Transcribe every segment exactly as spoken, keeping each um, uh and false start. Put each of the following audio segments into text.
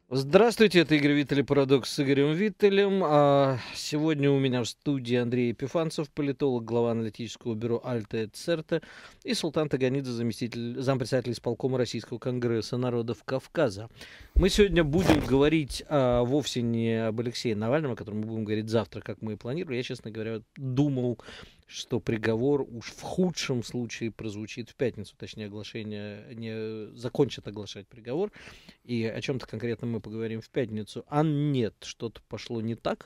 Здравствуйте, это Игорь Виттель, Парадокс с Игорем Виттелем. А сегодня у меня в студии Андрей Епифанцев, политолог, глава аналитического бюро Альта эт Церта, и Султан Таганидзе, заместитель, зампредседателя исполкома Российского конгресса народов Кавказа. Мы сегодня будем говорить а, вовсе не об Алексее Навальном, о котором мы будем говорить завтра, как мы и планировали. Я, честно говоря, думал, что приговор уж в худшем случае прозвучит в пятницу, точнее, оглашение, не закончат оглашать приговор, и о чем-то конкретно мы поговорим в пятницу. А нет, что-то пошло не так.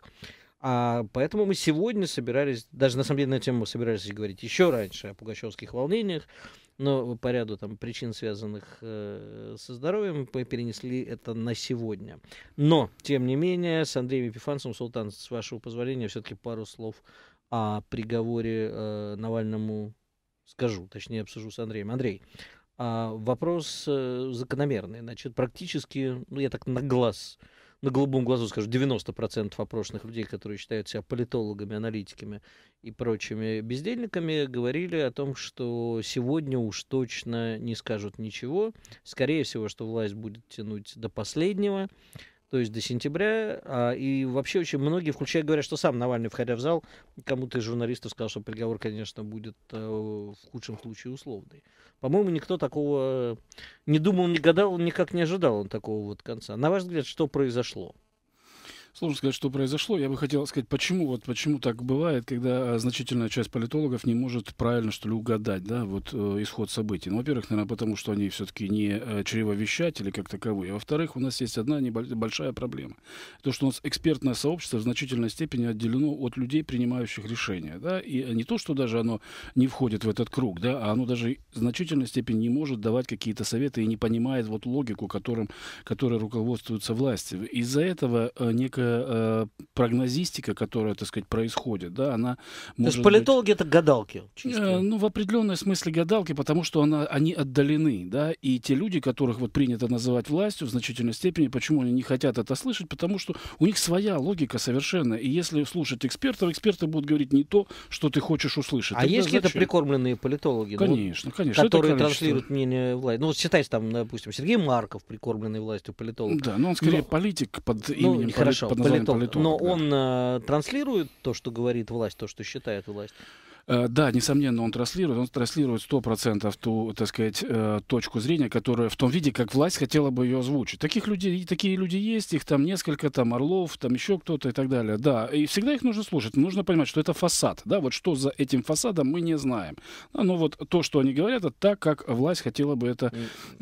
А поэтому мы сегодня собирались, даже на самом деле на тему мы собирались говорить еще раньше о пугачевских волнениях, но по ряду там причин, связанных э, со здоровьем, мы перенесли это на сегодня. Но, тем не менее, с Андреем Епифанцевым, Султан, с вашего позволения, все-таки пару слов о приговоре э, Навальному скажу, точнее обсужу с Андреем. Андрей, а, вопрос э, закономерный. Значит, практически, ну я так на глаз, на голубом глазу скажу, девяносто процентов опрошенных людей, которые считают себя политологами, аналитиками и прочими бездельниками, говорили о том, что сегодня уж точно не скажут ничего. Скорее всего, что власть будет тянуть до последнего, то есть до сентября, а, и вообще очень многие, включая, говорят, что сам Навальный, входя в зал, кому-то из журналистов сказал, что приговор, конечно, будет а, в худшем случае условный. По-моему, никто такого не думал, не гадал, никак не ожидал он такого вот конца. На ваш взгляд, что произошло? Сложно сказать, что произошло. Я бы хотел сказать, почему, вот почему так бывает, когда значительная часть политологов не может правильно, что ли, угадать, да, вот э, исход событий. Ну, во-первых, наверное, потому что они все-таки не э, чревовещатели как таковые. А во-вторых, у нас есть одна небольшая проблема. То, что у нас экспертное сообщество в значительной степени отделено от людей, принимающих решения, да, и не то, что даже оно не входит в этот круг, да, а оно даже в значительной степени не может давать какие-то советы и не понимает вот логику, которым, которой руководствуются власти. Из-за этого э, некая э, прогнозистика, которая, так сказать, происходит, да, она может То есть политологи быть, это гадалки? э, ну, в определенном смысле гадалки, потому что она, они отдалены, да, и те люди, которых вот принято называть властью в значительной степени, почему они не хотят это слышать, потому что у них своя логика совершенно, и если слушать экспертов, эксперты будут говорить не то, что ты хочешь услышать. А Тогда есть ли это зачем? прикормленные политологи? Конечно, ну, конечно. которые Это количество... транслируют мнение власти? Ну, вот считайте, там, допустим, Сергей Марков, прикормленный властью политолог. Да, но он скорее Но... политик под Ну, именем, хорошо, под названием политолог. политолог. Но Да. он э, транслирует то, что говорит власть, то, что считает власть? Э, Да, несомненно, он транслирует. Он транслирует сто процентов ту, так сказать, э, точку зрения, которая в том виде, как власть хотела бы ее озвучить. Таких людей, такие люди есть, их там несколько, там Орлов, там еще кто-то и так далее. Да, и всегда их нужно слушать. Нужно понимать, что это фасад. Да, вот что за этим фасадом мы не знаем. Да, но вот то, что они говорят, это так, как власть хотела бы это,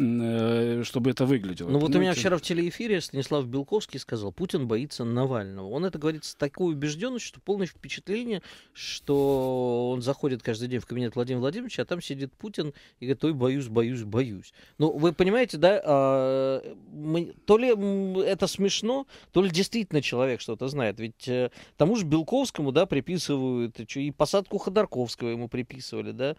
э, чтобы это выглядело. Ну вот у меня Понимаете? вчера в телеэфире Станислав Белковский сказал, Путин боится Навального. Он это говорит с такой убежденностью, что полное впечатление, что он заходит каждый день в кабинет Владимира Владимировича, а там сидит Путин и говорит, ой, боюсь, боюсь, боюсь. Ну, вы понимаете, да, а, мы, то ли это смешно, то ли действительно человек что-то знает. Ведь э, тому же Белковскому, да, приписывают, и посадку Ходорковского ему приписывали, да,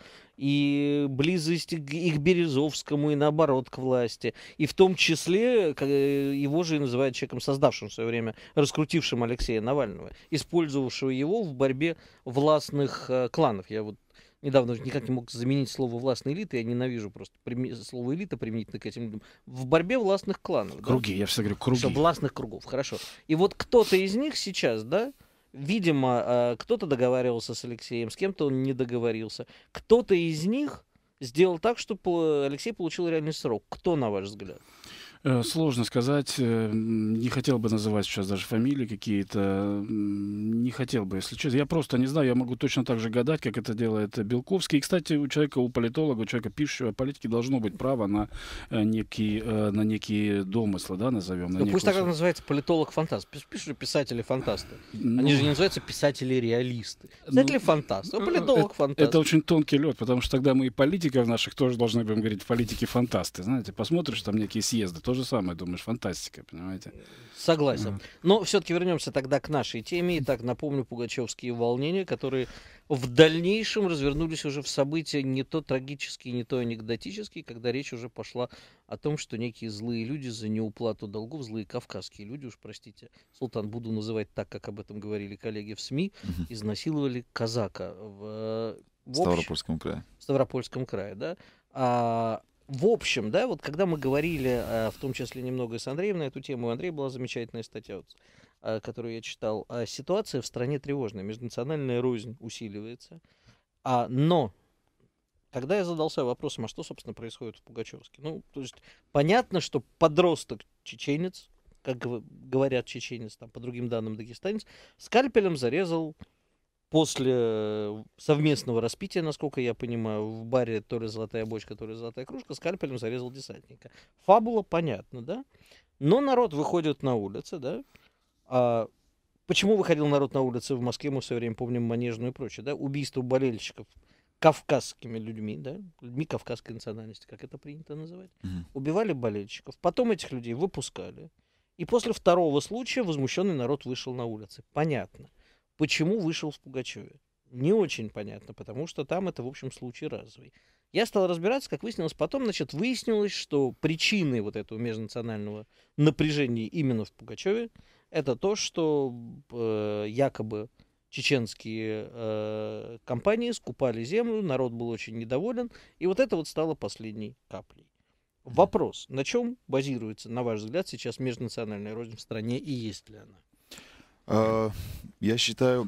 и близость и к Березовскому, и наоборот, к власти. И в том числе его же называют человеком, создавшим в свое время, раскрутившим Алексея Навального, использовавшего его в борьбе властных э, кланов. Я вот недавно никак не мог заменить слово «властная элита», я ненавижу просто прими- слово «элита» применительно к этим людям. В борьбе властных кланов. Круги, да? я всегда говорю, круги. Все, властных кругов, хорошо. И вот кто-то из них сейчас, да, видимо, э, кто-то договаривался с Алексеем, с кем-то он не договорился. Кто-то из них сделал так, чтобы Алексей получил реальный срок. Кто, на ваш взгляд? Э, Сложно сказать. э, Не хотел бы называть сейчас даже фамилии какие-то. м, Не хотел бы, если честно. Я просто не знаю. Я могу точно так же гадать, как это делает Белковский. И, кстати, у человека, у политолога, у человека, пишущего о политике, должно быть право на э, некие, э, на некие домыслы, да, назовем. На Ну, пусть некую так с- называется политолог-фантаст. Пиш- Пишут же писатели-фантасты. Ну, Они же не называются писатели-реалисты. ну, Писатели-фантасты, а э, политолог-фантаст. Это очень тонкий лед, потому что тогда мы и политиков наших тоже должны будем говорить политики-фантасты. Знаете, посмотришь там некие съезды, то же самое, думаешь, фантастика, понимаете? Согласен. Ага. Но все-таки вернемся тогда к нашей теме. Итак, напомню пугачевские волнения, которые в дальнейшем развернулись уже в события не то трагические, не то анекдотические, когда речь уже пошла о том, что некие злые люди за неуплату долгов, злые кавказские люди, уж простите, Султан, буду называть так, как об этом говорили коллеги в СМИ, Мгм. изнасиловали казака в, В в общем- Ставропольском крае. в Ставропольском крае, да. А в общем, да, вот когда мы говорили, а, в том числе немного и с Андреем на эту тему, у Андрея была замечательная статья, вот, а, которую я читал, а, ситуация в стране тревожная, межнациональная рознь усиливается, а, но когда я задался вопросом, а что, собственно, происходит в Пугачевске, ну, то есть понятно, что подросток чеченец, как гов- говорят чеченец, там, по другим данным дагестанец, скальпелем зарезал после совместного распития, насколько я понимаю, в баре то ли «Золотая бочка», то ли «Золотая кружка», скальпелем зарезал десантника. Фабула понятна, да? Но народ выходит на улицы, да? А почему выходил народ на улицы в Москве, мы все время помним Манежную и прочее, да? Убийство болельщиков кавказскими людьми, да? Людьми кавказской национальности, как это принято называть. Мгм. Убивали болельщиков, потом этих людей выпускали. И после второго случая возмущенный народ вышел на улицы. Понятно. Почему вышел в Пугачеве? Не очень понятно, потому что там это, в общем, случай разовый. Я стал разбираться, как выяснилось потом, значит, выяснилось, что причиной вот этого межнационального напряжения именно в Пугачеве это то, что э, якобы чеченские э, компании скупали землю, народ был очень недоволен, и вот это вот стало последней каплей. Вопрос, на чем базируется, на ваш взгляд, сейчас межнациональная рознь в стране и есть ли она? А, Я считаю,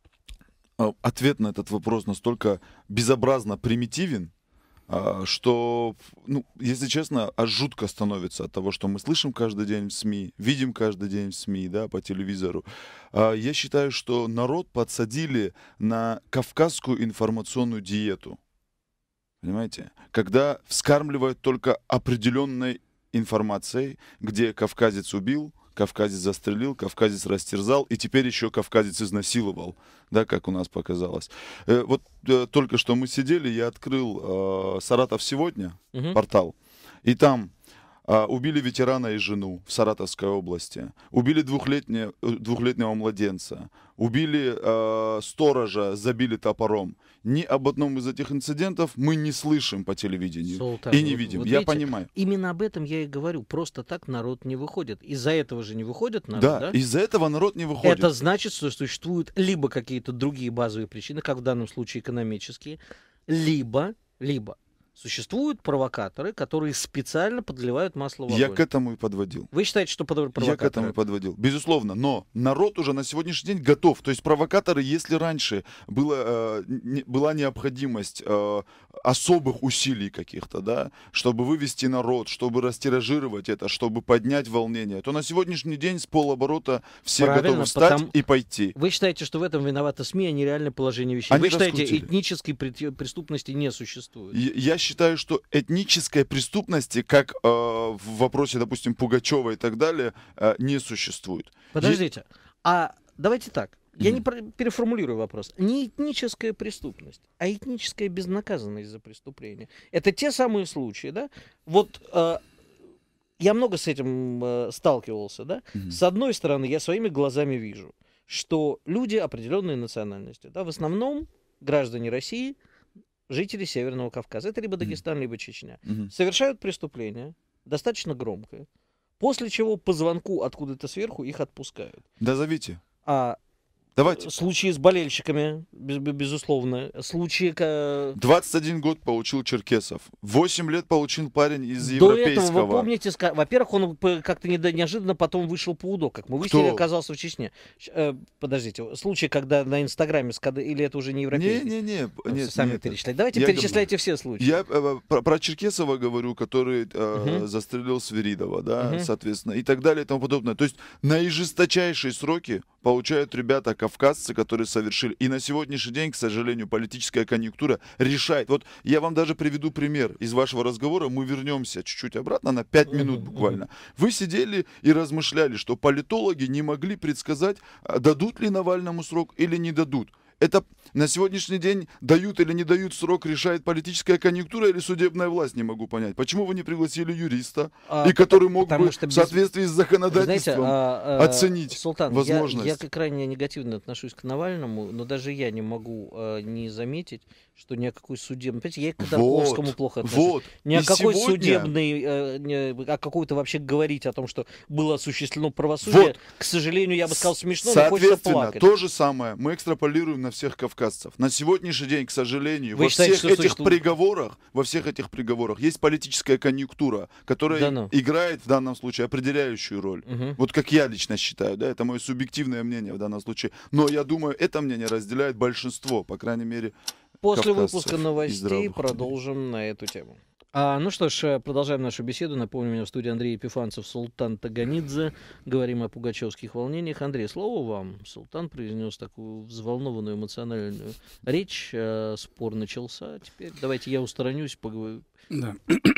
а, ответ на этот вопрос настолько безобразно примитивен, а, что, ну, если честно, аж жутко становится от того, что мы слышим каждый день в СМИ, видим каждый день в СМИ, да, по телевизору. А, Я считаю, что народ подсадили на кавказскую информационную диету. Понимаете? Когда вскармливают только определенной информацией, где кавказец убил, кавказец застрелил, кавказец растерзал, и теперь еще кавказец изнасиловал, да, как у нас показалось. Э, вот э, только что мы сидели, я открыл э, «Саратов сегодня», Мгм. портал, и там а, убили ветерана и жену в Саратовской области, убили двухлетнего, двухлетнего младенца, убили э, сторожа, забили топором. Ни об одном из этих инцидентов мы не слышим по телевидению Султан, и не вот- видим. вот Я видите, понимаю. Именно об этом я и говорю. Просто так народ не выходит. Из-за этого же не выходит народ, Да, да? из-за этого народ не выходит. Это значит, что существуют либо какие-то другие базовые причины, как в данном случае экономические, либо, либо существуют провокаторы, которые специально подливают масло в Я огонь. к этому и подводил. Вы считаете, что под- Я к этому провокаторы? и подводил. Безусловно, но народ уже на сегодняшний день готов. То есть провокаторы, если раньше было, э, не- была необходимость э, особых усилий каких-то, да, чтобы вывести народ, чтобы растиражировать это, чтобы поднять волнение, то на сегодняшний день с полоборота все Правильно, готовы встать потому- и пойти. Вы считаете, что в этом виноваты СМИ, а не реальное положение вещей? Они Вы считаете, раскрутили. этнической прет- преступности не существует? Я я считаю, что этнической преступности, как э, в вопросе, допустим, Пугачева и так далее, э, не существует. Подождите, а давайте так. Я не Мгм. про- переформулирую вопрос. Не этническая преступность, а этническая безнаказанность за преступление. Это те самые случаи, да? Вот э, я много с этим э, сталкивался, да? Мгм. С одной стороны, я своими глазами вижу, что люди определенной национальности, да, в основном граждане России, жители Северного Кавказа, это либо Дагестан, либо Чечня, Мгм. совершают преступление, достаточно громкое, после чего по звонку откуда-то сверху их отпускают. Да зовите. А Давайте. случаи с болельщиками, без- без- безусловно, случаи... ка- двадцать один год получил Черкесов. восемь лет получил парень из До этого, европейского. вы помните, ска- во-первых, он п- как-то недо- неожиданно потом вышел по УДО, как мы выяснили, Кто? оказался в Чечне. Щ- э, подождите, случай, когда на Инстаграме, скада- или это уже не европейский? Не-не-не. Ну, нет, сами нет. перечисляйте. Давайте Я перечисляйте все случаи. Я э, про, про Черкесова говорю, который э, Мгм. застрелил Свиридова, да, Мгм. соответственно, и так далее и тому подобное. То есть наижесточайшие сроки получают ребята кавказцы, которые совершили. И на сегодняшний день, к сожалению, политическая конъюнктура решает. Вот я вам даже приведу пример из вашего разговора. Мы вернемся чуть-чуть обратно на пять минут Мгм, буквально. Вы сидели и размышляли, что политологи не могли предсказать, а, дадут ли Навальному срок или не дадут. Это на сегодняшний день дают или не дают срок, решает политическая конъюнктура или судебная власть, не могу понять. Почему вы не пригласили юриста, А, и который мог потому бы что без- в соответствии с Вы законодательством... знаете, а, а, оценить Султан, я- возможность. Я, крайне негативно отношусь к Навальному, но даже я не могу а, не заметить, что ни о какой судебной... Понимаете, я и к Вот, Ходорковскому плохо отношусь. вот. Ни о И какой сегодня- судебной... э, не- о какой-то вообще говорить о том, что было осуществлено правосудие, Вот. к сожалению, я бы сказал, смешно, но хочется Соответственно, плакать. то же самое мы экстраполируем на всех кавказцев. На сегодняшний день, к сожалению, Вы во считаете, всех что этих существует- приговорах, во всех этих приговорах есть политическая конъюнктура, которая Да ну. играет в данном случае определяющую роль. Мгм. Вот как я лично считаю, да, это мое субъективное мнение в данном случае. Но я думаю, это мнение разделяет большинство, по крайней мере. После кавказцев выпуска и новостей здравых людей. продолжим на эту тему. А, ну что ж, э, продолжаем нашу беседу. Напомню, у меня в студии Андрей Епифанцев, Султан Таганидзе. Говорим о пугачевских волнениях. Андрей, слово вам. Султан произнес такую взволнованную эмоциональную речь. Э, Спор начался. Теперь давайте я усторонюсь, поговорю. Да.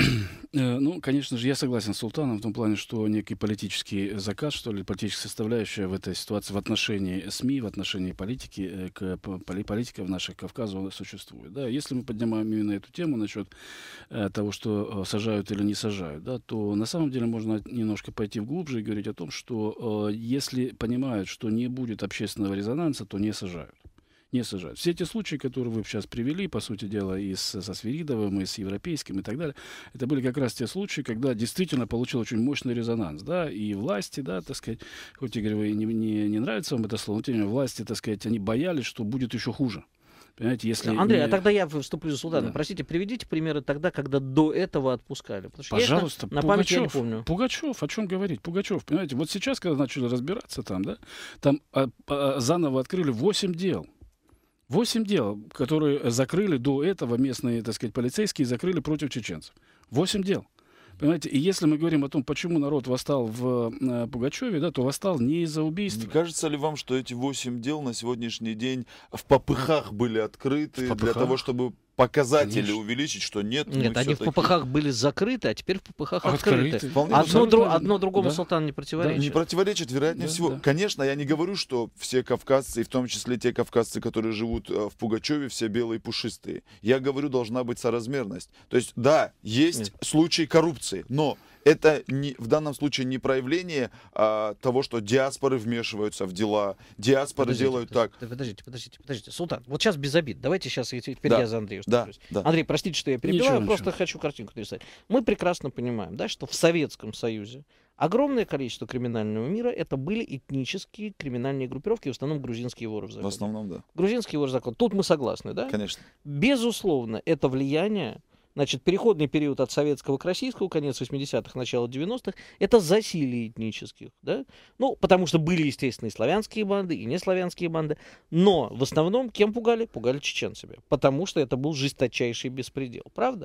Э, Ну, конечно же, я согласен с Султаном в том плане, что некий политический заказ, что ли, политическая составляющая в этой ситуации в отношении СМИ, в отношении политики, э, к п- поли- политиков наших Кавказа существует. Да. Если мы поднимаем именно эту тему насчет э, того, что э, сажают или не сажают, да, то на самом деле можно немножко пойти вглубже и говорить о том, что э, если понимают, что не будет общественного резонанса, то не сажают. Не сажают. Все эти случаи, которые вы сейчас привели, по сути дела, и с, со Свиридовым, и с Европейским, и так далее, это были как раз те случаи, когда действительно получил очень мощный резонанс, да, и власти, да, так сказать, хоть, Игорь, вы не, не, не нравится вам это слово, но тем не менее, власти, так сказать, они боялись, что будет еще хуже. Понимаете, если... Андрей, не- а тогда я вступлю за Султана. Да. Простите, приведите примеры тогда, когда до этого отпускали. Потому что я их на- Пожалуйста, на, память я не Пугачев, помню. Пугачев, о чем говорить? Пугачев, понимаете, вот сейчас, когда начали разбираться там, да, там а, а, заново открыли восемь дел. Восемь дел, которые закрыли до этого местные, так сказать, полицейские, закрыли против чеченцев. Восемь дел. Понимаете, и если мы говорим о том, почему народ восстал в э, Пугачеве, да, то восстал не из-за убийства. Не кажется ли вам, что эти восемь дел на сегодняшний день в попыхах были открыты В для попыхах? того, чтобы показатели Конечно. увеличить, что нет, мы Нет, они в всё-таки- п пэ ха были закрыты, а теперь в пэ пэ ха открыты. Открыты. Вполне Одно, абсолютно дру- верно. одно другому, Да. Султан, не противоречит. Не противоречит, вероятнее Да, всего. да. Конечно, я не говорю, что все кавказцы, и в том числе те кавказцы, которые живут э, в Пугачеве, все белые и пушистые. Я говорю, должна быть соразмерность. То есть, да, есть Нет. случаи коррупции, но это не, в данном случае не проявление а, того, что диаспоры вмешиваются в дела, диаспоры Подождите, делают так. подождите, Подождите, подождите, подождите. Султан, вот сейчас без обид. Давайте сейчас теперь Да, я за Андрея Да, уступлюсь. да. Андрей, простите, что я перебиваю, Ничего, просто ничего. хочу картинку нарисовать. Мы прекрасно понимаем, да, что в Советском Союзе огромное количество криминального мира это были этнические криминальные группировки, в основном грузинские воры в В законе. основном, да. Грузинские воры в законе. Тут мы согласны, да? Конечно. Безусловно, это влияние, значит, переходный период от советского к российскому, конец восьмидесятых, начало девяностых, это засилие этнических, да? Ну, потому что были, естественно, и славянские банды, и неславянские банды, но в основном кем пугали? Пугали чеченцами, потому что это был жесточайший беспредел, правда?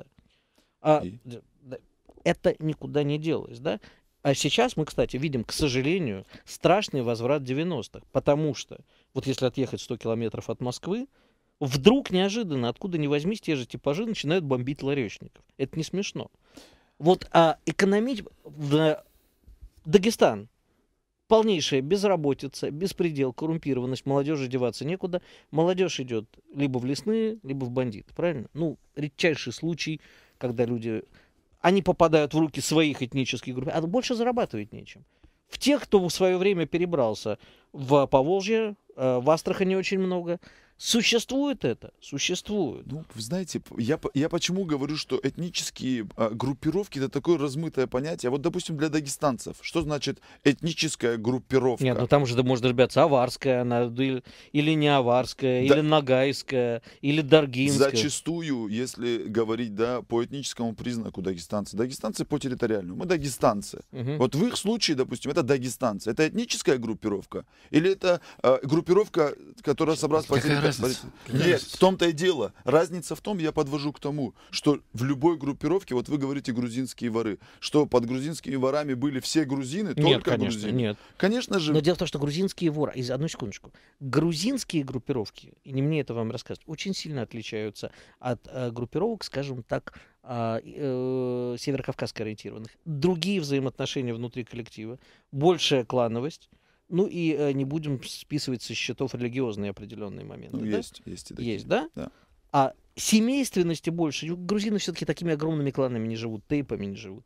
А, И? д- да, это никуда не делось, да? А сейчас мы, кстати, видим, к сожалению, страшный возврат девяностых, потому что, вот если отъехать сто километров от Москвы, вдруг неожиданно, откуда ни возьмись, те же типажи начинают бомбить ларечников. Это не смешно. Вот а экономить в Дагестан полнейшая безработица, беспредел, коррумпированность, молодежи деваться некуда. Молодежь идет либо в лесные, либо в бандиты, правильно? Ну, редчайший случай, когда люди, они попадают в руки своих этнических групп, а больше зарабатывать нечем. В тех, кто в свое время перебрался в Поволжье, э, в Астрахани очень много. Существует это? Существует. Ну, вы знаете, п- я, п- я почему говорю, что этнические а, группировки это такое размытое понятие. Вот, допустим, для дагестанцев, что значит этническая группировка? Нет, ну там же да, может разбираться аварская она, да, или, или не аварская, Да. или нагайская, или даргинская. Зачастую, если говорить, да, по этническому признаку дагестанцы, дагестанцы по территориальному, мы дагестанцы. Мгм. Вот в их случае, допустим, это дагестанцы. Это этническая группировка? Или это э, группировка, которая собралась по Какая территории? разница? Какая Нет, разница? в том-то и дело. Разница в том, я подвожу к тому, что в любой группировке, вот вы говорите грузинские воры, что под грузинскими ворами были все грузины, Нет, только конечно, грузины. нет. Конечно же, Но дело в том, что грузинские воры, из одну секундочку, грузинские группировки, и не мне это вам рассказывать, очень сильно отличаются от э, группировок, скажем так, а, э, северокавказско ориентированных. Другие взаимоотношения внутри коллектива, большая клановость, ну и э, не будем списывать со счетов религиозные определенные моменты. ну, да? есть, есть и такие. Есть, да? Да. А семейственности больше. Грузины все-таки такими огромными кланами не живут, тейпами не живут.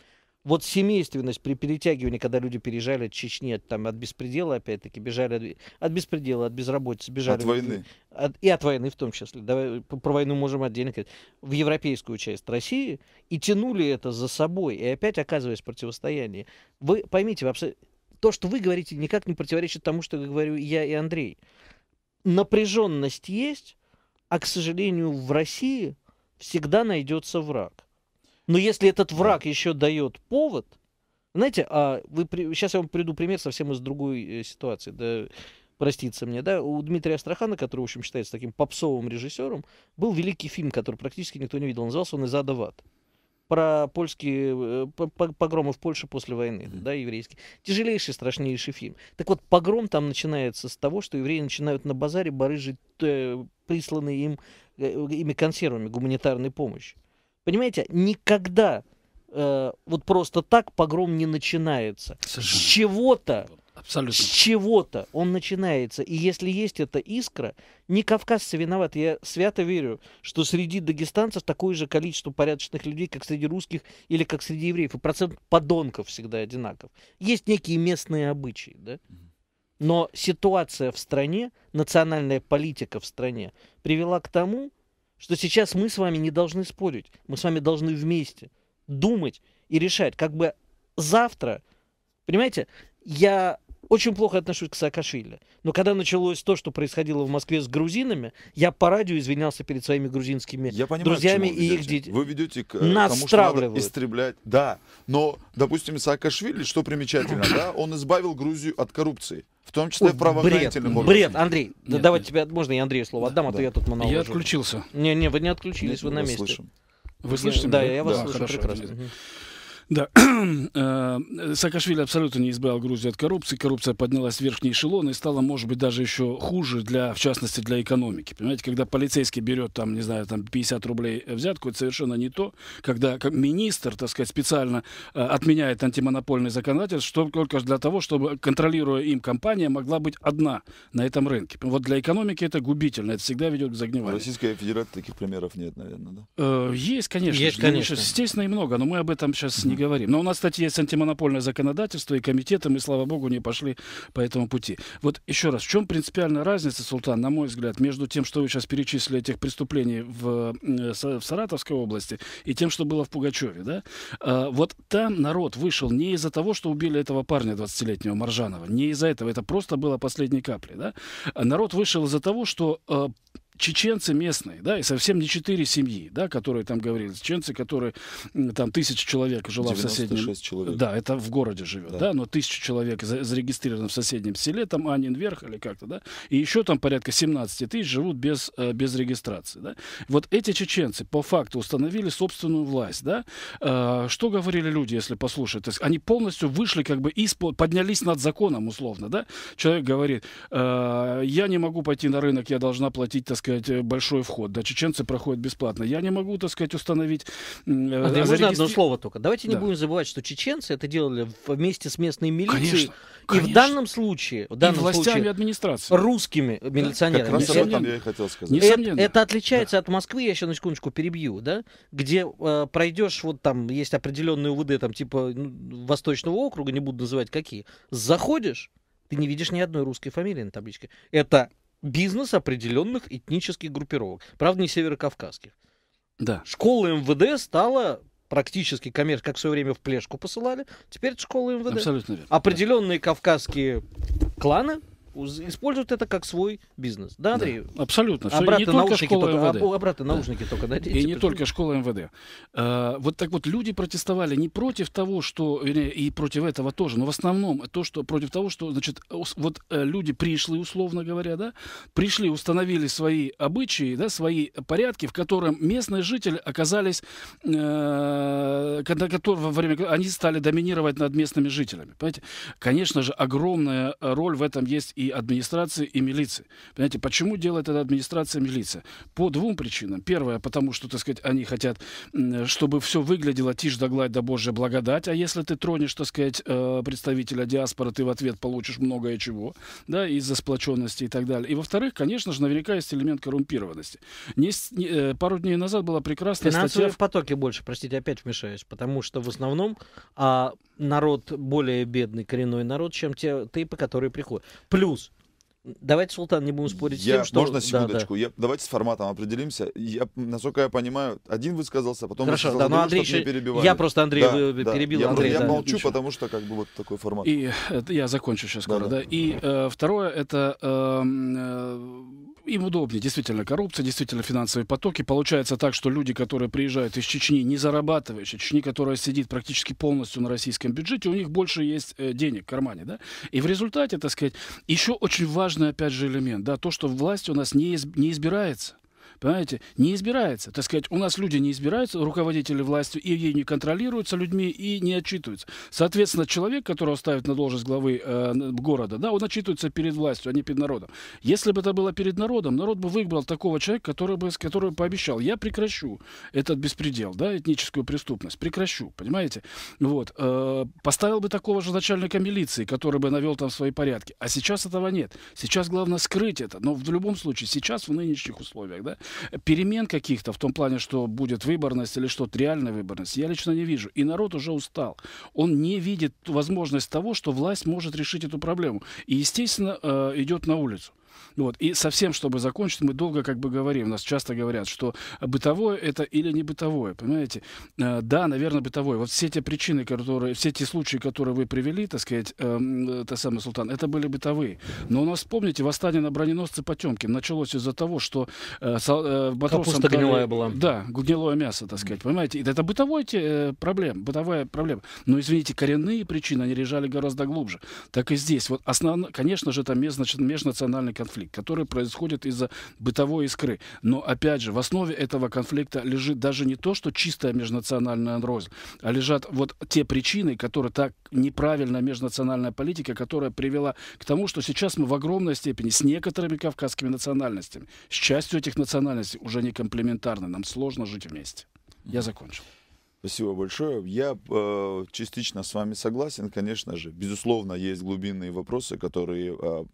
Вот семейственность при перетягивании, когда люди переезжали от Чечни, от, там, от беспредела, опять-таки, бежали от, от беспредела, от безработицы, бежали... От войны. От, и от войны в том числе. Давай, про войну можем отдельно говорить. В европейскую часть России и тянули это за собой. И опять оказываясь в противостоянии. Вы поймите, вообще, то, что вы говорите, никак не противоречит тому, что говорю я и Андрей. Напряженность есть, а, к сожалению, в России всегда найдется враг. Но если этот враг еще дает повод, знаете, а вы при... сейчас я вам приведу пример совсем из другой э, ситуации, да, простится мне, да, у Дмитрия Астрахана, который, в общем, считается таким попсовым режиссером, был великий фильм, который практически никто не видел, назывался он «Из ада в ад», про польские э, погромы в Польше после войны, mm-hmm. да, еврейские. Тяжелейший, страшнейший фильм. Так вот, погром там начинается с того, что евреи начинают на базаре барыжить э, присланные им, э, ими консервами гуманитарной помощи. Понимаете, никогда э, вот просто так погром не начинается. Совершенно. С чего-то, Абсолютно. с чего-то он начинается. И если есть эта искра, не кавказцы виноваты. Я свято верю, что среди дагестанцев такое же количество порядочных людей, как среди русских или как среди евреев. И процент подонков всегда одинаков. Есть некие местные обычаи, да? Но ситуация в стране, национальная политика в стране привела к тому, что сейчас мы с вами не должны спорить. Мы с вами должны вместе думать и решать. Как бы завтра, понимаете, я очень плохо отношусь к Саакашвили. Но когда началось то, что происходило в Москве с грузинами, я по радио извинялся перед своими грузинскими я понимаю, друзьями и их детьми. Вы ведете к Нас тому, что надо истреблять. Да, но, допустим, Саакашвили, что примечательно, да, он избавил Грузию от коррупции. В том числе Ой, в правоохранительных органах. Бред, Андрей. Нет, да, давайте тебе, можно я Андрею слово отдам, да, а то да. я тут монолог. Я отключился. Не, не, вы не отключились, нет, вы на месте. Слышим. Вы слышите? Да, я вас да, слышу хорошо, прекрасно. Угу. Да, Саакашвили абсолютно не избавил Грузию от коррупции. Коррупция поднялась в верхние эшелоны и стала, может быть, даже еще хуже, для, в частности, для экономики. Понимаете, когда полицейский берет, там, не знаю, там пятьдесят рублей взятку, это совершенно не то. Когда как министр, так сказать, специально отменяет антимонопольный законодательство, что только для того, чтобы, контролируя им компания, могла быть одна на этом рынке. Вот для экономики это губительно, это всегда ведет к загниванию. В Российской Федерации таких примеров нет, наверное, да? Есть, конечно. Есть, конечно. Естественно, и много, но мы об этом сейчас не говорим. Но у нас, кстати, есть антимонопольное законодательство, и комитеты, мы, слава богу, не пошли по этому пути. Вот еще раз, в чем принципиальная разница, Султан, на мой взгляд, между тем, что вы сейчас перечислили этих преступлений в, в Саратовской области, и тем, что было в Пугачеве, да? А, вот там народ вышел не из-за того, что убили этого парня двадцатилетнего Маржанова, не из-за этого, это просто было последней каплей, да? А народ вышел из-за того, что а, чеченцы местные, да, и совсем не четыре семьи, да, которые там говорили, чеченцы, которые, там, тысяча человек жила в соседнем... человек. Да, это в городе живет, да, да, но тысяча человек за, зарегистрировано в соседнем селе, там Анин верх или как-то, да, и еще там порядка семнадцать тысяч живут без, без регистрации, да. Вот эти чеченцы по факту установили собственную власть, да. А, что говорили люди, если послушать? То есть они полностью вышли, как бы, из-под, поднялись над законом, условно, да. Человек говорит, а, я не могу пойти на рынок, я должна платить, так сказать, большой вход. Да, чеченцы проходят бесплатно. Я не могу, так сказать, установить... Э, Андрей, можно одно слово только? Давайте да. не будем забывать, что чеченцы это делали вместе с местной милицией. Конечно, и конечно. в данном случае... В данном и властями случае, администрации. Русскими да? милиционерами. Как раз об этом я и хотел сказать. Это, это отличается да. от Москвы, я еще на секундочку перебью, да? Где э, пройдешь, вот там есть определенные УВД, там типа ну, Восточного округа, не буду называть какие, заходишь, ты не видишь ни одной русской фамилии на табличке. Это... бизнес определенных этнических группировок. Правда, не северокавказских. Да. Школа МВД стала практически коммерцией, как в свое время в Плешку посылали. Теперь это школа МВД. Абсолютно верно. Определенные да. кавказские кланы используют это как свой бизнес. Да, Андрей? Да, абсолютно. Обратно и не только школа только, МВД. Обратно да. наушники только наденьте. И не только школа МВД. А, вот так вот люди протестовали не против того, что... И против этого тоже, но в основном то, что против того, что, значит, вот люди пришли, условно говоря, да, пришли, установили свои обычаи, да, свои порядки, в котором местные жители оказались... Э, когда, во время... Они стали доминировать над местными жителями. Понимаете? Конечно же, огромная роль в этом есть и и администрации, и милиции. Понимаете, почему делает это администрация и милиция? По двум причинам. Первое, потому что, так сказать, они хотят, чтобы все выглядело тишь да гладь да Божья благодать, а если ты тронешь, так сказать, представителя диаспоры, ты в ответ получишь многое чего, да, из-за сплоченности и так далее. И во-вторых, конечно же, наверняка есть элемент коррумпированности. Не, не, пару дней назад была прекрасная Финансовые статья... потоки больше, простите, опять вмешаюсь, потому что в основном а, народ более бедный, коренной народ, чем те тейпы, которые приходят. Плюс, давайте, Султан, не будем спорить я, с тем, что... Можно секундочку? Да, да. Я, давайте с форматом определимся. Я, насколько я понимаю, один высказался, потом... Хорошо, да, но Андрей еще... перебивали. Я просто Андрей да, да. перебил. Я, Андрей, я да. молчу, потому что как бы вот такой формат. И это, я закончу сейчас скоро, да. да. И э, второе, это... Э, э, им удобнее, действительно, коррупция, действительно финансовые потоки. Получается так, что люди, которые приезжают из Чечни, не зарабатывающие, Чечни, которая сидит практически полностью на российском бюджете, у них больше есть э, денег в кармане, да. И в результате, так сказать, еще очень важный, опять же, элемент, да, то, что власть у нас не, из, не избирается. Понимаете, не избирается. Так сказать, у нас люди не избираются, руководители власти, и ей не контролируются людьми, и не отчитываются. Соответственно, человек, которого ставят на должность главы э, города, да, он отчитывается перед властью, а не перед народом. Если бы это было перед народом, народ бы выбрал такого человека, который бы, который пообещал: я прекращу этот беспредел, да, этническую преступность, прекращу, понимаете? Вот. Э, поставил бы такого же начальника милиции, который бы навел там свои порядки. А сейчас этого нет. Сейчас главное скрыть это. Но в любом случае, сейчас в нынешних условиях, да, перемен каких-то в том плане, что будет выборность или что-то, реальная выборность, я лично не вижу. И народ уже устал. Он не видит возможность того, что власть может решить эту проблему. И, естественно, э, идет на улицу. Вот. И совсем, чтобы закончить, мы долго как бы говорим, нас часто говорят, что бытовое это или не бытовое, понимаете? Э, да, наверное, бытовое. Вот все те причины, которые, все те случаи, которые вы привели, так сказать, э, это самый Султан, это были бытовые. Но у нас, помните, восстание на броненосце Потемкин началось из-за того, что э, э, матросам капуста дали, гнилая была. Да, гнилое мясо, так сказать, понимаете? И это бытовой э, проблем, бытовая проблема. Но, извините, коренные причины, они лежали гораздо глубже. Так и здесь. Вот основно, конечно же, это межнациональный конфликт, который происходит из-за бытовой искры. Но, опять же, в основе этого конфликта лежит даже не то, что чистая межнациональная рознь, а лежат вот те причины, которые так неправильная межнациональная политика, которая привела к тому, что сейчас мы в огромной степени с некоторыми кавказскими национальностями, с частью этих национальностей уже не комплементарны. Нам сложно жить вместе. Я закончил. Спасибо большое. Я э, частично с вами согласен, конечно же. Безусловно, есть глубинные вопросы, которые... Э,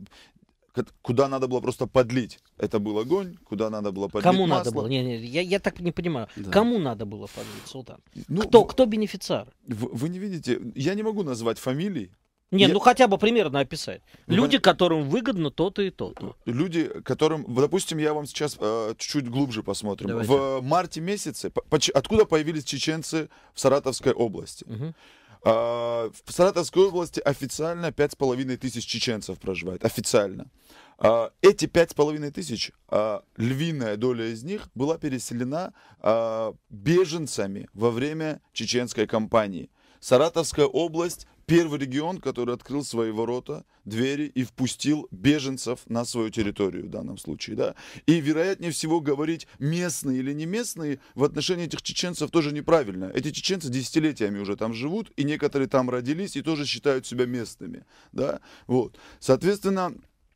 куда надо было просто подлить. Это был огонь, куда надо было подлить Кому масло. надо было? Не, не, я, я так не понимаю. Да. Кому надо было подлить, Султан? Ну, кто, кто бенефициар? Вы, вы не видите, я не могу назвать фамилий. Не, я... ну хотя бы примерно описать. Ну, Люди, пон... которым выгодно то-то и то-то. Люди, которым, допустим, я вам сейчас э, чуть-чуть глубже посмотрим. Давайте. В марте месяце, по, по, откуда появились чеченцы в Саратовской области? Угу. А, в Саратовской области официально пять с половиной тысяч чеченцев проживает. Официально. А, эти пять с половиной тысяч, а, львиная доля из них была переселена а, беженцами во время чеченской кампании. Саратовская область — первый регион, который открыл свои ворота, двери и впустил беженцев на свою территорию в данном случае. Да? И, вероятнее всего, говорить местные или не местные в отношении этих чеченцев тоже неправильно. Эти чеченцы десятилетиями уже там живут, и некоторые там родились и тоже считают себя местными. Да? Вот. Соответственно...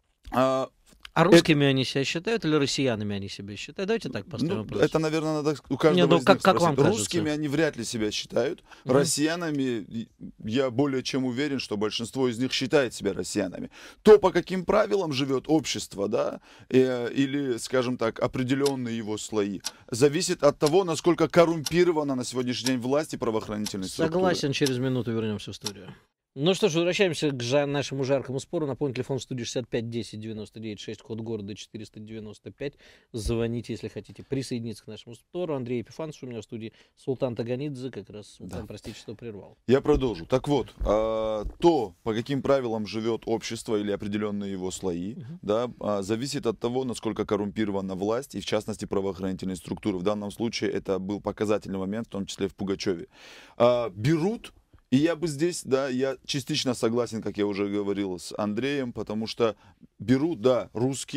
А, а русскими это... они себя считают или россиянами они себя считают? Давайте так поставим ну, вопрос. Это, наверное, надо у каждого Не, ну, из как, них как спросить. вам Русскими кажется? они вряд ли себя считают. Угу. Россиянами я более чем уверен, что большинство из них считает себя россиянами. То, по каким правилам живет общество, да, э, или, скажем так, определенные его слои, зависит от того, насколько коррумпирована на сегодняшний день власть и правоохранительные структуры. Согласен, через минуту вернемся в студию. Ну что ж, возвращаемся к жа- нашему жаркому спору. Напомню, телефон в студии шестьдесят пять десять девяносто девять шесть, код города четыреста девяносто пять. Звоните, если хотите присоединиться к нашему спору. Андрей Епифанцев у меня в студии, Султан Таганидзе, как раз, Султан, да. Простите, что прервал. Я продолжу. Так вот, э, то, по каким правилам живет общество или определенные его слои, uh-huh. да, э, зависит от того, насколько коррумпирована власть и, в частности, правоохранительные структуры. В данном случае это был показательный момент, в том числе в Пугачеве. Э, берут. И я бы здесь, да, я частично согласен, как я уже говорил, с Андреем, потому что берут, да, русские,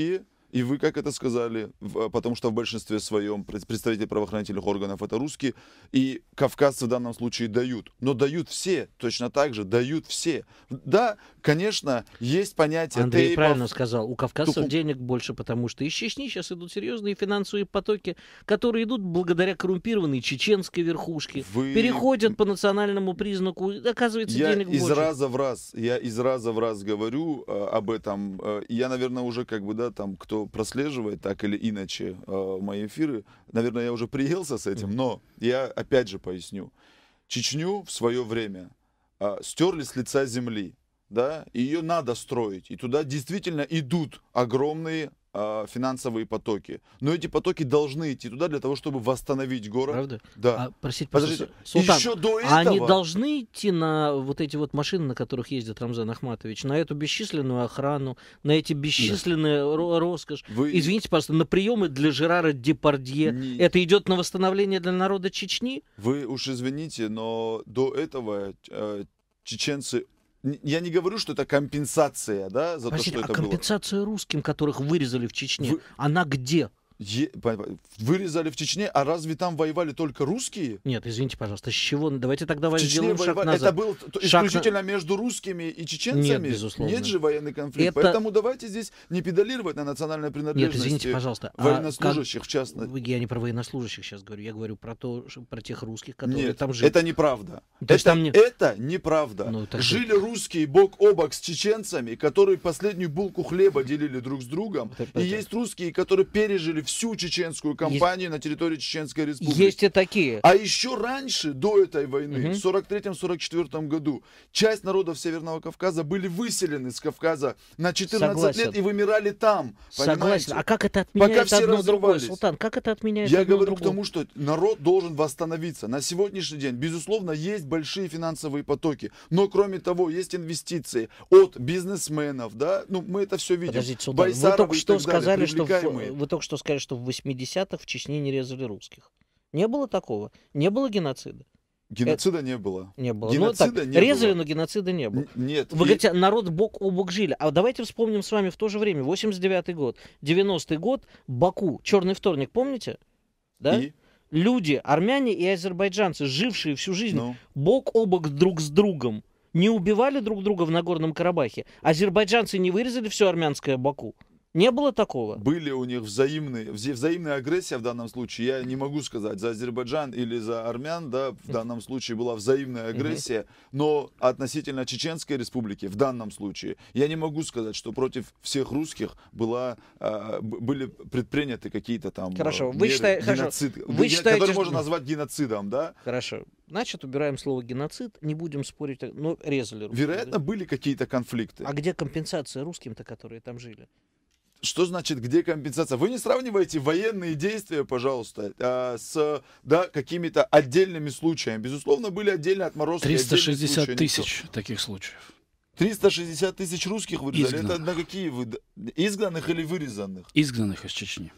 и вы как это сказали, в- потому что в большинстве своем пред- представители правоохранительных органов это русские, и кавказцы в данном случае дают. Но дают все, точно так же дают все. Да, конечно, есть понятие Андрей тейпов. правильно сказал, у кавказцев Туху- денег больше, потому что из Чечни сейчас идут серьезные финансовые потоки, которые идут благодаря коррумпированной чеченской верхушке, Вы- переходят по национальному признаку, и оказывается Я денег из больше. раза в раз, я из раза в раз говорю э, об этом. Э, и я, наверное, уже как бы, да, там, кто прослеживает так или иначе э, мои эфиры, наверное, я уже приелся с этим, но я опять же поясню. Чечню в свое время э, стерли с лица земли, да, и ее надо строить. И туда действительно идут огромные э, финансовые потоки. Но эти потоки должны идти туда для того, чтобы восстановить город. Правда? Да. А, простите, Подождите, пожалуйста, Султан, еще до а они этого- должны идти на вот эти вот машины, на которых ездит Рамзан Ахматович, на эту бесчисленную охрану, на эти бесчисленные ро- роскошь? Вы- Извините, пожалуйста, на приемы для Жерара Депардье. Не- Это идет на восстановление для народа Чечни? Вы уж извините, но до этого э, чеченцы... н- Я не говорю, что это компенсация, да, за Простите, то, а что это было. компенсация русским, которых вырезали в Чечне, Вы- она где? Е- по- по- Вырезали в Чечне, а разве там воевали только русские? Нет, извините, пожалуйста, с чего? Давайте тогда В Чечне сделаем шаг воевали. назад. Это было т- Шаг на- исключительно между русскими и чеченцами? Нет, безусловно. Нет же военный конфликт. Это- Поэтому давайте здесь не педалировать на национальной Нет, принадлежности извините, пожалуйста. а военнослужащих, в частности. как- Я не про военнослужащих сейчас говорю, я говорю про то, что- про тех русских, которые Нет, там жили. это неправда. То есть это, там не- это неправда. Ну, так Жили русские бок о бок с чеченцами, которые последнюю булку хлеба делили друг с другом. Это- И это- есть русские, которые пережили всю чеченскую кампанию на территории Чеченской Республики. Есть и такие. А еще раньше, до этой войны, Мгм. в сорок третьем — сорок четвёртом году, часть народов Северного Кавказа были выселены с Кавказа на четырнадцать Согласен. лет и вымирали там. Согласен. Понимаете? А как это отменяет все одно другое? разрывались. Султан, как это отменяет Я одно говорю к другое? тому, что народ должен восстановиться. На сегодняшний день, безусловно, есть большие финансовые потоки. Но, кроме того, есть инвестиции от бизнесменов, да? Ну, мы это все видим. Подождите, Султан, вы Байсаровы только и что так далее, сказали, что в, привлекаемые. вы только что сказали, что в восьмидесятых в Чечне не резали русских. Не было такого? Не было геноцида? Геноцида не было. Не было. Геноцида ну, так, не резали, было. но геноцида не было. Н- Нет. Вы И- говорите, народ бок о бок жили. А давайте вспомним с вами в то же время. восемьдесят девятый год, девяностый год, Баку, Черный вторник, помните? Да? и? Люди, армяне и азербайджанцы, жившие всю жизнь Ну. бок о бок друг с другом, не убивали друг друга в Нагорном Карабахе. Азербайджанцы не вырезали все армянское Баку. Не было такого. Были у них взаимные, вза- взаимная агрессия в данном случае. Я не могу сказать за Азербайджан или за армян, да, в данном случае была взаимная агрессия, но относительно Чеченской Республики в данном случае я не могу сказать, что против всех русских была, а, б- были предприняты какие-то там Хорошо, а, вы меры, считаете- хорошо, геноцид, вы ге- считаете, который что- можно назвать геноцидом, да? Хорошо. Значит, убираем слово геноцид, не будем спорить, но резали русских. Вероятно, да? были какие-то конфликты. А где компенсация русским-то, которые там жили? Что значит, где компенсация? Вы не сравниваете военные действия, пожалуйста, а, с да, какими-то отдельными случаями. Безусловно, были отдельные отморозки. триста отдельные шестьдесят случаи. тысяч таких случаев. триста шестьдесят тысяч русских вырезали. Это Изгнанных. на какие вы? Изгнанных или вырезанных? Изгнанных из Чечни.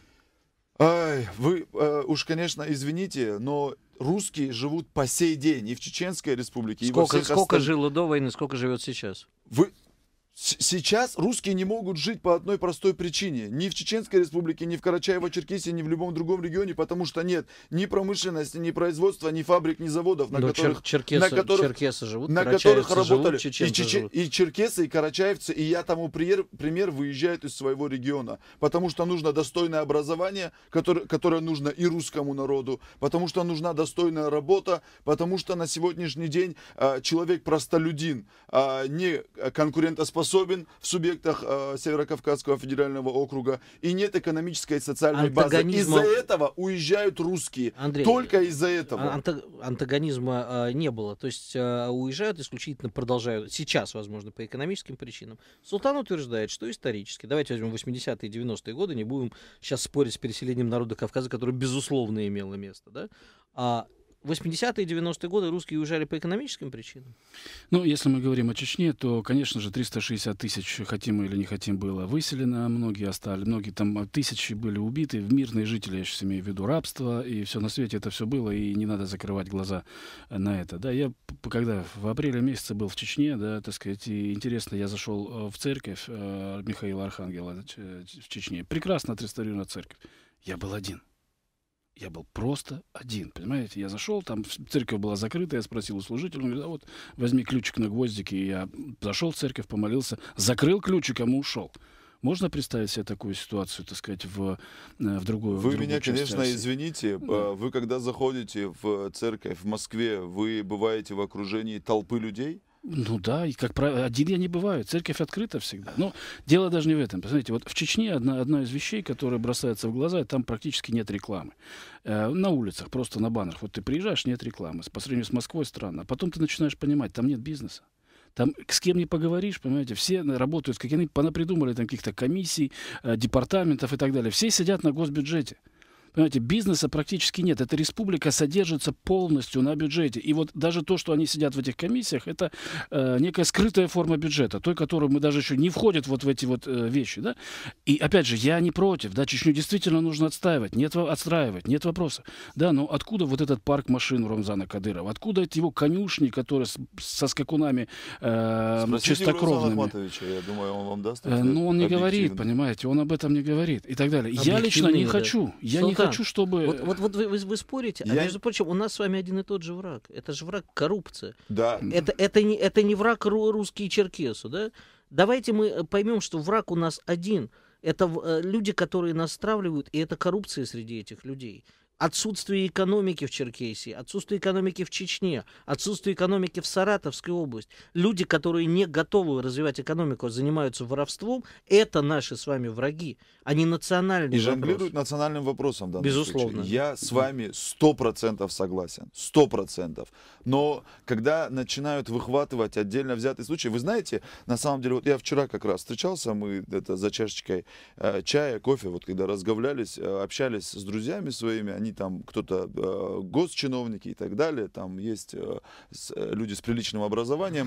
Ай, вы э, уж, конечно, извините, но русские живут по сей день и в Чеченской Республике, и во Сколько, всех сколько остальных. жило до войны, сколько живет сейчас? Вы... С- Сейчас русские не могут жить по одной простой причине. Ни в Чеченской Республике, ни в Карачаево-Черкесии, ни в любом другом регионе, потому что нет ни промышленности, ни производства, ни фабрик, ни заводов, на Но которых, чер- черкесы, на которых- черкесы живут, на карачаевцы которых работали живут, и, чеченцы чече- живут. и черкесы, и карачаевцы, и я тому пример, пример выезжают из своего региона, потому что нужно достойное образование, которое, которое нужно и русскому народу, потому что нужна достойная работа, потому что на сегодняшний день а, человек простолюдин а, не конкурентоспособен в субъектах а, Северокавказского федерального округа, и нет экономической и социальной базы. Антагонизма- Из-за этого уезжают русские. Андрей, Только из-за этого. А- анта- антагонизма а, не было. То есть а, уезжают исключительно, продолжают. Сейчас, возможно, по экономическим причинам. Султан утверждает, что исторически. Давайте возьмем восьмидесятые и девяностые годы, не будем сейчас спорить с переселением народа Кавказа, которое, безусловно, имело место. Да? А в восьмидесятые и девяностые годы русские уезжали по экономическим причинам? Ну, если мы говорим о Чечне, то, конечно же, триста шестьдесят тысяч, хотим мы или не хотим, было выселено, многие остались, многие там тысячи были убиты, мирные жители, я сейчас имею в виду рабство, и все на свете это все было, и не надо закрывать глаза на это. Да, я, когда в апреле месяце был в Чечне, да, так сказать, и интересно, я зашел в церковь э, Михаила Архангела в Чечне, прекрасно отреставрированная церковь, я был один. Я был просто один, понимаете? Я зашел, там церковь была закрыта, я спросил у служителя, он говорит, а вот возьми ключик на гвоздике. И я зашел в церковь, помолился, закрыл ключик, а ушел. Можно представить себе такую ситуацию, так сказать, в, в другую Вы в другую меня, часть конечно, России? извините, Да. вы когда заходите в церковь в Москве, вы бываете в окружении толпы людей? Ну да, и как правило, один я не бываю. Церковь открыта всегда. Но дело даже не в этом. Посмотрите, вот в Чечне одна, одна из вещей, которая бросается в глаза, там практически нет рекламы. Э, на улицах, просто на баннерах. Вот ты приезжаешь, нет рекламы. По сравнению с Москвой странно. А потом ты начинаешь понимать, там нет бизнеса. Там с кем не поговоришь, понимаете, все работают, как они понапридумали там каких-то комиссий, э, департаментов и так далее. Все сидят на госбюджете. Понимаете, бизнеса практически нет. Эта республика содержится полностью на бюджете. И вот даже то, что они сидят в этих комиссиях, это э, некая скрытая форма бюджета, той, которую мы даже еще не входит вот в эти вот э, вещи. Да? И опять же, я не против. Да, Чечню действительно нужно отстаивать, нет, отстраивать, нет вопроса. Да, но откуда вот этот парк машин Рамзана Кадырова? Откуда эти его конюшни, которые с, со скакунами э, чистокровными? Я думаю, он вам даст Э, ну, он не говорит, понимаете, он об этом не говорит и так далее. Я лично не да. хочу. Я не хочу, чтобы... Вот, вот, вот вы, вы, вы спорите, Я- а между прочим, у нас с вами один и тот же враг. Это же враг коррупция. Да. Это, это, не, это не враг ру- русский и черкесу, да? Давайте мы поймем, что враг у нас один. Это э, люди, которые нас стравливают, и это коррупция среди этих людей. Отсутствие экономики в Черкесии, отсутствие экономики в Чечне, отсутствие экономики в Саратовской области. Люди, которые не готовы развивать экономику, а занимаются воровством, это наши с вами враги, а не национальные И вопросы. жонглируют национальным вопросом в данном Безусловно. случае. Я с вами сто процентов согласен. Сто процентов. Но когда начинают выхватывать отдельно взятые случаи, вы знаете, на самом деле, вот я вчера как раз встречался, мы это за чашечкой э, чая, кофе, вот когда разговлялись, э, общались с друзьями своими, они там кто-то э, госчиновники и так далее, там есть э, с, э, люди с приличным образованием.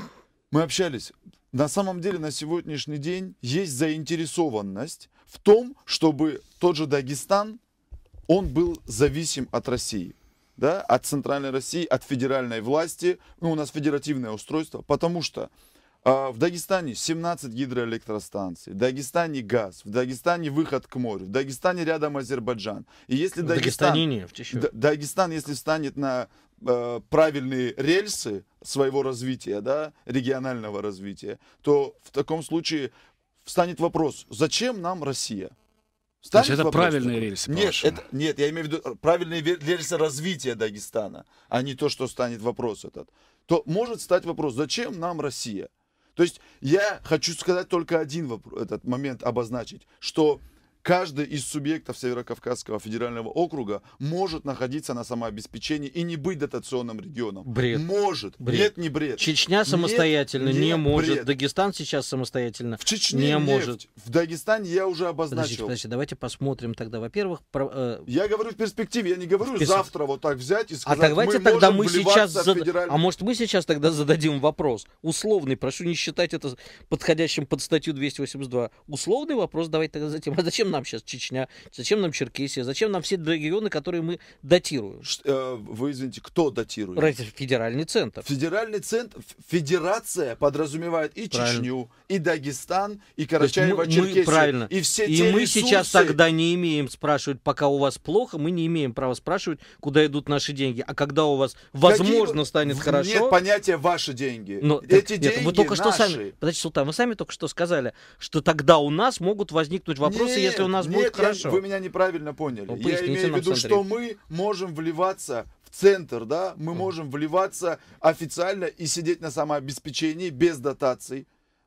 Мы общались. На самом деле на сегодняшний день есть заинтересованность в том, чтобы тот же Дагестан, он был зависим от России, да, от центральной России, от федеральной власти. Ну, у нас федеративное устройство, потому что а, в Дагестане семнадцать гидроэлектростанций, в Дагестане газ, в Дагестане выход к морю, в Дагестане рядом Азербайджан. И если В Дагестан, Дагестане нефть еще. Д- Дагестан, если встанет на э, правильные рельсы своего развития, да, регионального развития, то в таком случае встанет вопрос, зачем нам Россия? Встанет Значит, это вопрос правильные такой? рельсы, Нет, по-вашему? это, нет, я имею в виду правильные ве- рельсы развития Дагестана, а не то, что станет вопрос этот. То может стать вопрос, зачем нам Россия? То есть я хочу сказать только один вопрос, этот момент обозначить, что каждый из субъектов Северокавказского федерального округа может находиться на самообеспечении и не быть дотационным регионом. Бред. Может. Бред. Нет, не бред. Чечня самостоятельно Нет, не нет, может. бред. Дагестан сейчас самостоятельно В Чечне не нефть. может. В Дагестане я уже Подождите, обозначил. подождите, давайте посмотрим тогда. Во-первых, про- э, Я говорю в перспективе, я не говорю В перс- завтра вот так взять и а сказать, давайте мы тогда можем мы вливаться сейчас... в зад- федеральный- А может мы сейчас тогда зададим вопрос? Условный, прошу не считать это подходящим под статью двести восемьдесят два. Условный вопрос давайте тогда затем. А зачем нам сейчас Чечня? Зачем нам Черкесия? Зачем нам все регионы, которые мы датируем? Ш- э, Вы извините, кто датирует? Ради- Федеральный центр. Федеральный центр, ф- федерация подразумевает и Правильно. Чечню, и Дагестан, и То есть мы- мы- Карачаево-Черкесию, правильно. и все И те мы ресурсы. сейчас тогда не имеем спрашивать, пока у вас плохо, мы не имеем права спрашивать, куда идут наши деньги. А когда у вас, возможно, Какие- станет в- хорошо... Нет понятия ваши деньги. Но, так, Эти нет, деньги вы только что наши. сами, подождите, Султан, вы сами только что сказали, что тогда у нас могут возникнуть вопросы, Нет, если у нас нет, будет я- хорошо. вы меня неправильно поняли. Ну, Я поясните имею в нам, виду, Андрей. что мы можем вливаться в центр, да, мы можем вливаться официально и сидеть на самообеспечении без дотаций.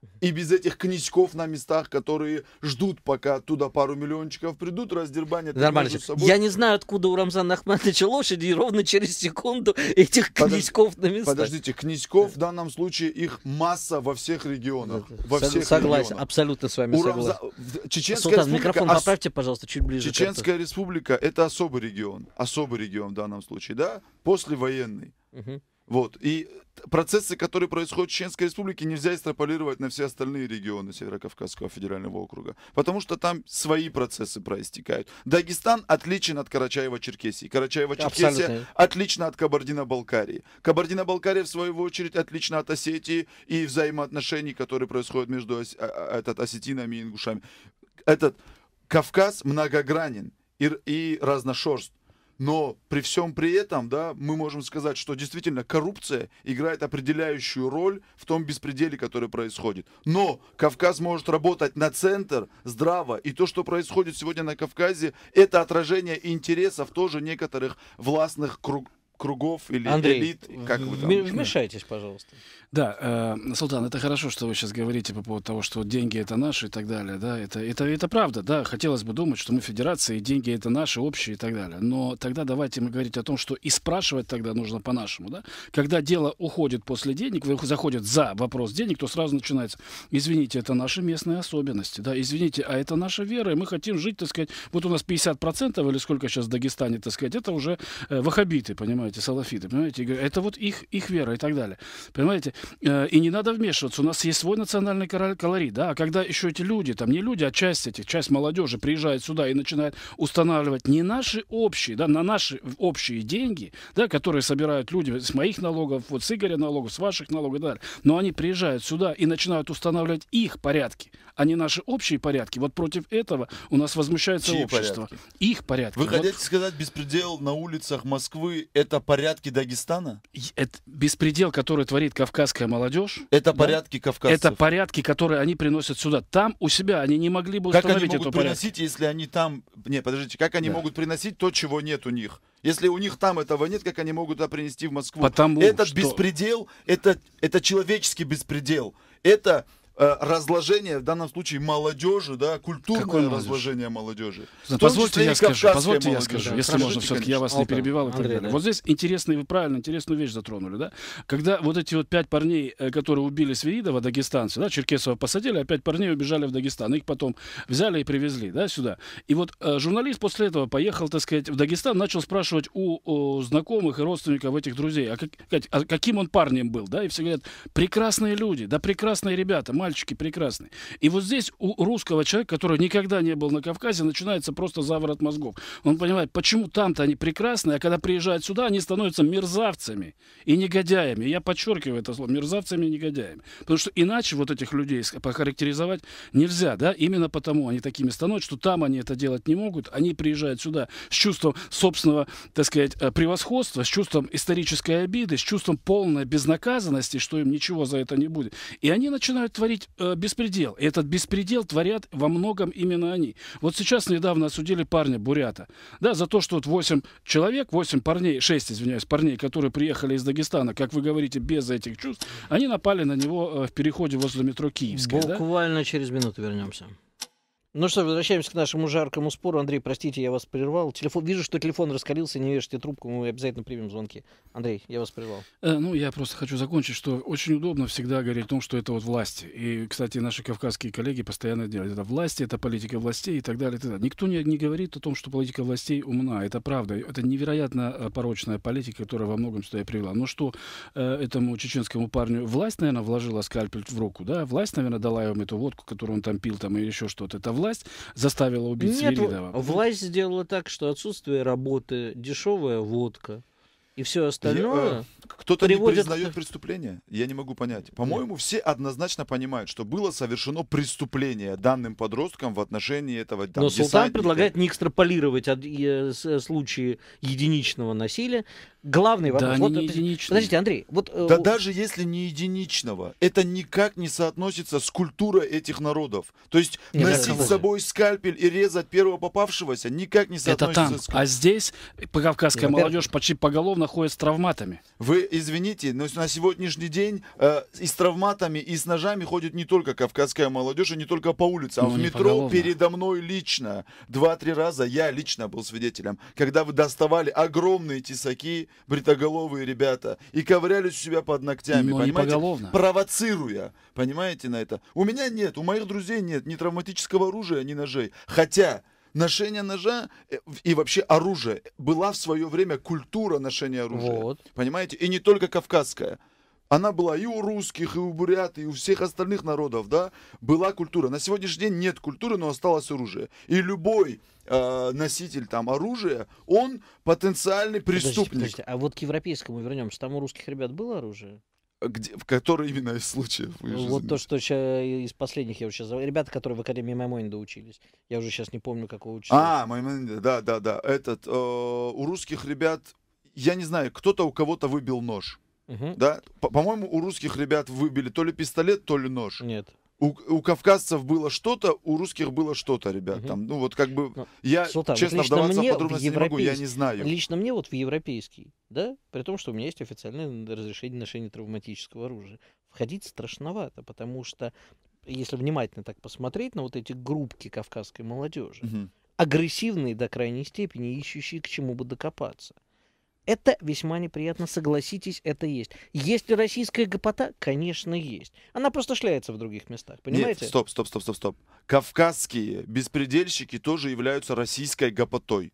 И без этих князьков на местах, которые ждут, пока оттуда пару миллиончиков придут, раздербанят Нормально. между собой. Я не знаю, откуда у Рамзана Ахматовича лошади, и ровно через секунду этих князьков на местах. Подождите, князьков в данном случае их масса во всех регионах. Во Сог- всех согласен, регионах. абсолютно с вами У согласен. Рамза- в- Чеченская Султан, республика, микрофон ос- поправьте, пожалуйста, чуть ближе. к Чеченская республика — это особый регион. Особый регион в данном случае, да? Послевоенный. этому. Мгм. Вот. И процессы, которые происходят в Чеченской республике, нельзя экстраполировать на все остальные регионы Северо-Кавказского федерального округа. Потому что там свои процессы проистекают. Дагестан отличен от Карачаева-Черкесии. Карачаево-Черкесия Абсолютно. отлична от Кабардино-Балкарии. Кабардино-Балкария, в свою очередь, отлична от Осетии и взаимоотношений, которые происходят между ос- а- а- этот, осетинами и ингушами. Этот Кавказ многогранен и, р- и разношерст. Но при всем при этом, да, мы можем сказать, что действительно коррупция играет определяющую роль в том беспределе, который происходит. Но Кавказ может работать на центр здраво, и то, что происходит сегодня на Кавказе, это отражение интересов тоже некоторых властных круг- кругов или Андрей, элит. Как вы там? вме- вмешайтесь, пожалуйста. Да, э, Султан, это хорошо, что вы сейчас говорите по поводу того, что деньги это наши и так далее. Да, это, это, это правда, да. Хотелось бы думать, что мы федерация, и деньги это наши, общие и так далее. Но тогда давайте мы говорить о том, что и спрашивать тогда нужно по-нашему. Да? Когда дело уходит после денег, вы- заходит за вопрос денег, то сразу начинается: извините, это наши местные особенности. Да, извините, а это наша вера, и мы хотим жить, так сказать, вот у нас пятьдесят процентов или сколько сейчас в Дагестане, так сказать, это уже э, ваххабиты, понимаете, салафиты, понимаете, и говорят, это вот их, их вера и так далее. Понимаете? Э, И не надо вмешиваться. У нас есть свой национальный кора- колорит, да. А когда еще эти люди, там не люди, а часть этих, часть молодежи приезжает сюда и начинает устанавливать не наши общие, да, на наши общие деньги, да, которые собирают люди с моих налогов, вот с Игоря налогов, с ваших налогов и так далее. Но они приезжают сюда и начинают устанавливать их порядки, а не наши общие порядки. Вот против этого у нас возмущается Чьи общество. порядки? Их порядки. Вы Вот. хотите сказать, беспредел на улицах Москвы — это порядки Дагестана? И это беспредел, который творит кавказская молодежь. Это Да. порядки кавказцев? Это порядки, которые они приносят сюда. Там у себя они не могли бы Как они установить могут эту порядок. приносить, если они там... Не, подождите, как они Да. могут приносить то, чего нет у них? Если у них там этого нет, как они могут это принести в Москву? Потому Этот что- беспредел, это, это человеческий беспредел. Это э, разложение, в данном случае, молодежи, да, культурное Какой молодежи? разложение молодежи. В том Позвольте числе и я скажу, кавказской позвольте я молодежи. скажу, Да, если Скажите, можно, все-таки я конечно. вас не Алтан, перебивал и так Андрей, далее. да. Вот здесь интересный, вы правильно, интересную вещь затронули, да? Когда вот эти вот пять парней, э, которые убили Свиридова, дагестанцы, да, Черкесова посадили, а пять парней убежали в Дагестан. Их потом взяли и привезли, да, сюда. И вот э, журналист после этого поехал, так сказать, в Дагестан, начал спрашивать у, у знакомых и родственников этих друзей, а, как, а каким он парнем был, да, и все говорят: прекрасные люди, да, прекрасные ребята, мальчики прекрасные. И вот здесь у русского человека, который никогда не был на Кавказе, начинается просто заворот мозгов. Он понимает, почему там-то они прекрасные, а когда приезжают сюда, они становятся мерзавцами и негодяями. Я подчеркиваю это слово: мерзавцами и негодяями. Потому что иначе вот этих людей похарактеризовать нельзя, да, именно потому они такими становятся, что там они это делать не могут, они приезжают сюда с чувством собственного, так сказать, превосходства, с чувством исторической обиды, с чувством полной безнаказанности, что им ничего за это не будет. И они начинают творить э, беспредел. И этот беспредел творят во многом именно они. Вот сейчас недавно осудили парня бурята, да, за то, что вот восемь человек, восемь парней, шесть, извиняюсь, парней, которые приехали из Дагестана, как вы говорите, без этих чувств, они напали на него э, в переходе возле метро Киевская. Да? Буквально через минуту вернемся. Ну что, возвращаемся к нашему жаркому спору. Андрей, простите, я вас прервал. Телефон, вижу, что телефон раскалился, не вешайте трубку, мы обязательно примем звонки. Андрей, я вас прервал. Э, Ну, я просто хочу закончить, что очень удобно всегда говорить о том, что это вот власти. И, кстати, наши кавказские коллеги постоянно делают. Это власти, это политика властей и так далее. И так далее. Никто не, не говорит о том, что политика властей умна. Это правда. Это невероятно э, порочная политика, которая во многом сюда и привела. Но что э, этому чеченскому парню власть, наверное, вложила скальпель в руку, да? Власть, наверное, дала ему эту водку, которую он там пил, там, или еще что-то. Это власть заставила убить Нет, Свиридова. власть сделала так, что отсутствие работы, дешевая водка и все остальное... Я, э, Кто-то не приводит признает к- преступление? Я не могу понять. По-моему, все однозначно понимают, что было совершено преступление данным подросткам в отношении этого там, Но Султан десантника. предлагает не экстраполировать от, э, с- случаи единичного насилия. Главный вопрос... Да, вот они не это- единичные. Подождите, Андрей, вот... э, Да у- даже если не единичного, это никак не соотносится с культурой этих народов. То есть Нет, носить это с собой скальпель и резать первого попавшегося никак не Это соотносится там. с А здесь кавказская Во-первых- молодежь почти поголовно спокойно ходят с травматами. Вы извините, но на сегодняшний день э, и с травматами, и с ножами ходит не только кавказская молодежь, и не только по улицам, а Ну, в не метро поголовно. передо мной лично. Два-три раза я лично был свидетелем, когда вы доставали огромные тесаки, бритоголовые ребята, и ковырялись у себя под ногтями, Но не понимаете? поголовно. Провоцируя, понимаете, на это. У меня нет, у моих друзей нет ни травматического оружия, ни ножей. Хотя ношение ножа э, и вообще оружие была в свое время культура ношения оружия. Вот. Понимаете? И не только кавказская. Она была и у русских, и у бурят, и у всех остальных народов, да, была культура. На сегодняшний день нет культуры, но осталось оружие. И любой э, носитель там оружия, он потенциальный Подождите, преступник. подождите, а вот к европейскому вернемся. Там у русских ребят было оружие? Где, в который именно из случаев? Вы же Вот заметили. то, что ща из последних я уже сейчас... Ребята, которые в Академии Маймонида учились. Я уже сейчас не помню, какого числа. А, Маймонида, да, да, да. Этот, э, у русских ребят, я не знаю, кто-то у кого-то выбил нож. Мгм. Да? По- По-моему, у русских ребят выбили то ли пистолет, то ли нож. Нет. У, у кавказцев было что-то, у русских было что-то, ребят. Мгм. Там, ну вот как бы, Ну, я, Султан, вот честно, лично вдаваться мне в в подробности не могу, я европейский- не знаю. Лично мне вот в европейский, да, при том, что у меня есть официальное разрешение ношения травматического оружия, входить страшновато, потому что, если внимательно так посмотреть на вот эти группки кавказской молодежи, Мгм. агрессивные до крайней степени, ищущие к чему бы докопаться. Это весьма неприятно, согласитесь, это есть. Есть ли российская гопота? Конечно, есть. Она просто шляется в других местах, понимаете? Нет, стоп, стоп, стоп, стоп, стоп. Кавказские беспредельщики тоже являются российской гопотой.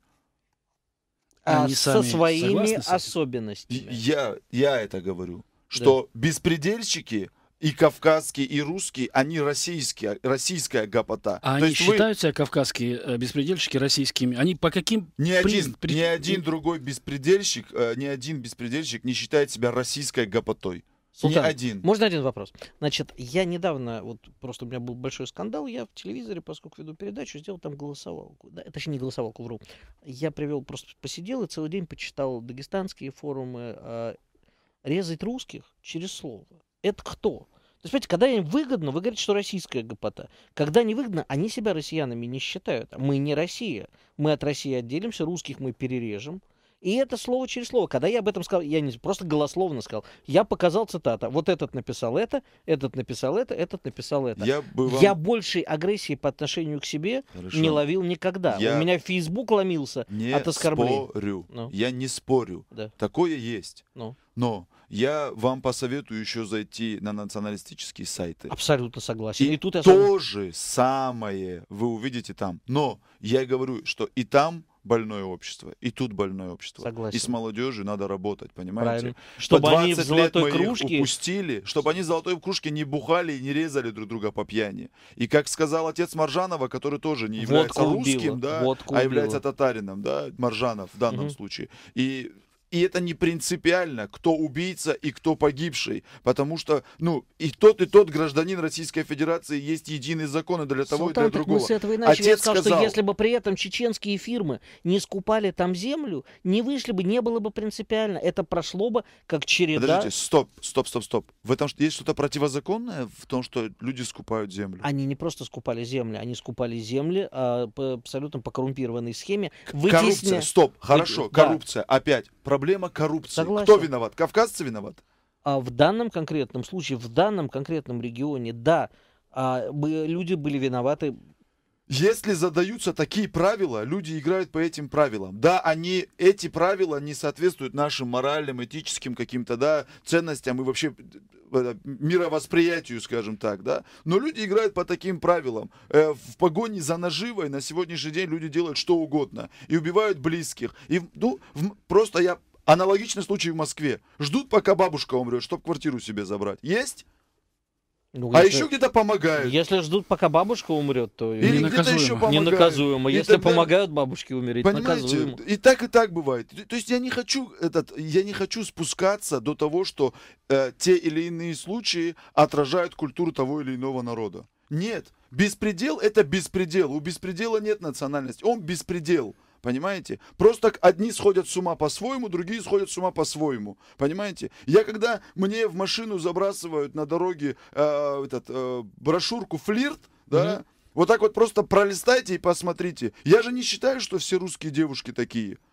А Они со сами своими согласны с этим? И особенностями. Я, я это говорю, что беспредельщики и кавказские, и русские, они российские, российская гопота. А То они есть вы- считают себя кавказские э, беспредельщики российскими? Они по каким... Ни приз- один, при- ни один другой беспредельщик, э, ни один беспредельщик не считает себя российской гопотой. Султан, Ни один. можно один вопрос? Значит, я недавно, вот просто у меня был большой скандал, я в телевизоре, поскольку веду передачу, сделал там голосовалку. Да, точнее, не голосовалку, вру. Я привел, просто посидел и целый день почитал дагестанские форумы. а, резать русских через слово. Это кто? То есть, понимаете, когда им выгодно, вы говорите, что российская гопота. Когда не выгодно, они себя россиянами не считают. Мы не Россия. Мы от России отделимся, русских мы перережем. И это слово через слово. Когда я об этом сказал, я не просто голословно сказал, я показал цитата. Вот этот написал это, этот написал это, этот написал это. Я бы вам... Я большей агрессии по отношению к себе Хорошо. не ловил никогда. Я У меня Facebook ломился не от оскорблений. спорю. Ну. Я не спорю. Да. Такое есть. Ну, Но я вам посоветую еще зайти на националистические сайты. абсолютно согласен. И, И тут я то же самое вы увидите там. Но я говорю, что и там больное общество, и тут больное общество. Согласен. И с молодежью надо работать, понимаете? правильно. По Чтобы они в двадцать лет золотой мы их кружке... упустили, чтобы они в золотой кружке не бухали и не резали друг друга по пьяни. И как сказал отец Маржанова, который тоже не является Водку убила, русским, да, водку а является убила. татарином, да, Маржанов в данном Мгм. случае. И И это не принципиально, кто убийца и кто погибший, потому что, ну, и тот, и тот гражданин Российской Федерации есть единый закон и для того, и Султан, для так другого. мы с этого и начали. Я Отец сказал, сказал, что если бы при этом чеченские фирмы не скупали там землю, не вышли бы, не было бы принципиально. Это прошло бы как череда. подождите, стоп, стоп, стоп, стоп. В этом что- есть что-то противозаконное в том, что люди скупают землю? Они не просто скупали земли, они скупали земли а, по абсолютно по коррумпированной схеме. Коррупция, Вытесня... стоп, хорошо, да. коррупция, опять, проблема коррупции. Согласен. Кто виноват? Кавказцы виноваты? А в данном конкретном случае, в данном конкретном регионе, да, а, бы- люди были виноваты. Если задаются такие правила, люди играют по этим правилам. Да, они, эти правила не соответствуют нашим моральным, этическим каким-то, да, ценностям и вообще э, мировосприятию, скажем так, да. Но люди играют по таким правилам. Э, в погоне за наживой на сегодняшний день люди делают что угодно. И убивают близких. И, ну, в- просто я... Аналогичный случай в Москве. Ждут, пока бабушка умрет, чтобы квартиру себе забрать. Есть? Ну, А если- еще где-то помогают. Если ждут, пока бабушка умрет, то Или где-то Ненаказуемо. еще помогают. ненаказуемо. И Если тогда- помогают бабушке умереть, наказуемо. Понимаете, и так, и так бывает. То- То есть я не хочу этот, я не хочу спускаться до того, что э, те или иные случаи отражают культуру того или иного народа. Нет, беспредел это беспредел. У беспредела нет национальности, он беспредел. Понимаете? Просто одни сходят с ума по-своему, другие сходят с ума по-своему. Понимаете? Я когда мне в машину забрасывают на дороге э, этот, э, брошюрку «Флирт», да, Мгм. вот так вот просто пролистайте и посмотрите. Я же не считаю, что все русские девушки такие.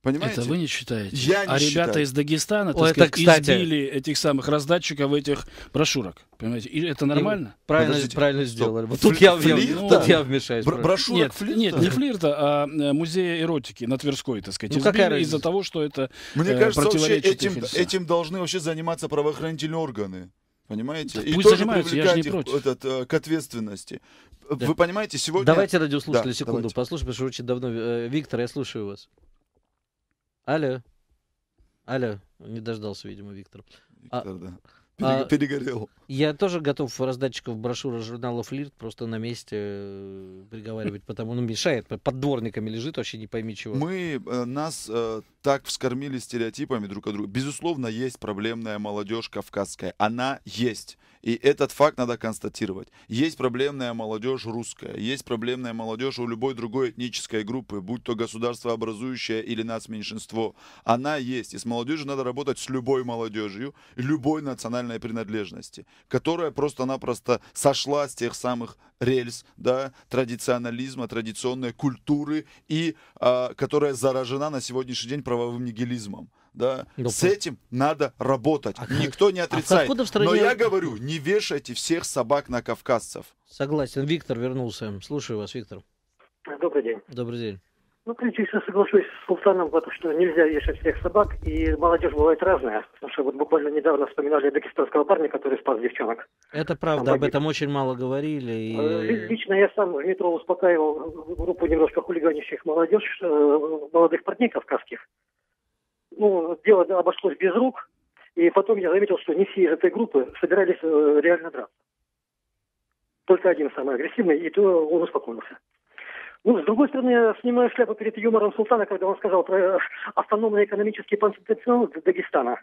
Понимаете? Это вы не считаете? Я не а считаю. ребята из Дагестана, так О, сказать, это, кстати... избили этих самых раздатчиков этих брошюрок. Понимаете? И это нормально? И правильно, Подождите, правильно стоп. сделали. Вот Фли- тут, я, флирта? я, тут я вмешаюсь. Бр- брошюрок Нет, флирта? нет, не флирта, а э, музея эротики на Тверской, так сказать. Ну, какая Избили из-за разница? того, что это Мне э, кажется, вообще противоречит этим, их интересам. этим должны вообще заниматься правоохранительные органы. Понимаете? Так И пусть тоже занимаются, я же не привлекать их против. этот, э, к ответственности. Да. Вы понимаете, сегодня... Давайте радиослушатели Да, секунду давайте. послушаем, потому что очень давно... Э, Виктор, я слушаю вас. Алло. Алло. Не дождался, видимо, Виктор. Виктор, да. а- Перег- Перегорел. Я тоже готов раздатчиков брошюры журнала «Флирт» просто на месте э, приговаривать, потому ну, мешает. Под дворниками лежит, вообще не пойми чего. Мы э, нас э, так вскормили стереотипами друг от друга. Безусловно, есть проблемная молодежь кавказская. Она есть. И этот факт надо констатировать. Есть проблемная молодежь русская. Есть проблемная молодежь у любой другой этнической группы, будь то государство образующее или нацменьшинство. Она есть. И с молодежью надо работать с любой молодежью, любой национальной принадлежности, которая просто-напросто сошла с тех самых рельс, да, традиционализма, традиционной культуры и а, которая заражена на сегодняшний день правовым нигилизмом. Да. Ну, С этим надо работать. А Никто не а отрицает. откуда в стране- Но я говорю, не вешайте всех собак на кавказцев. Согласен. Виктор вернулся. Слушаю вас, Виктор. Добрый день. Добрый день. Ну, конечно, соглашусь с Султаном, потому что нельзя вешать всех собак, и молодежь бывает разная. Потому что вот буквально недавно вспоминали дагестанского парня, который спас девчонок. Это правда, Там об погиб. этом очень мало говорили. И... Э, Лично я сам в метро успокаивал группу немножко хулиганящих молодежь, э, молодых парней кавказских. Ну, дело обошлось без рук, и потом я заметил, что не все из этой группы собирались э, реально драться. Только один самый агрессивный, и то он успокоился. Ну, с другой стороны, я снимаю шляпу перед юмором Султана, когда он сказал про автономный экономический потенциал Дагестана.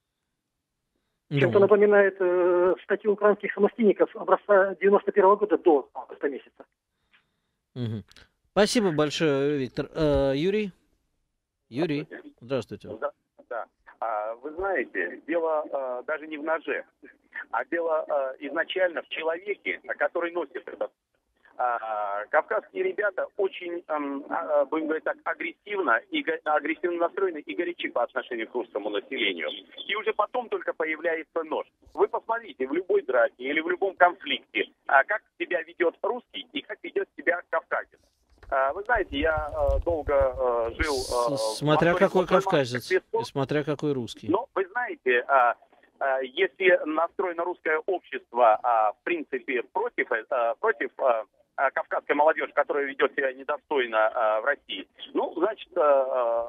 Чем-то Ну, напоминает э, статью украинских самостийников образца девяносто первого года до августа месяца. мгм. Спасибо большое, Виктор. Э, Юрий? Юрий, здравствуйте. Да, да. А, вы знаете, дело а, даже не в ноже, а дело а, изначально в человеке, который носит это. А, кавказские ребята очень, ам, а, будем говорить так, агрессивно, и, го- агрессивно настроены и горячи по отношению к русскому населению. И уже потом только появляется нож. Вы посмотрите, в любой драке или в любом конфликте, а, как себя ведет русский и как ведет себя кавказец. А, Вы знаете, я а, долго а, жил... а, С- в Смотря моторе какой мусульманских кавказец, и лесов. смотря какой русский. Но вы знаете, а, а, если настроено русское общество, а, в принципе, против, а, против а, а, кавказской молодежи, которая ведет себя недостойно а, в России, ну, значит, а,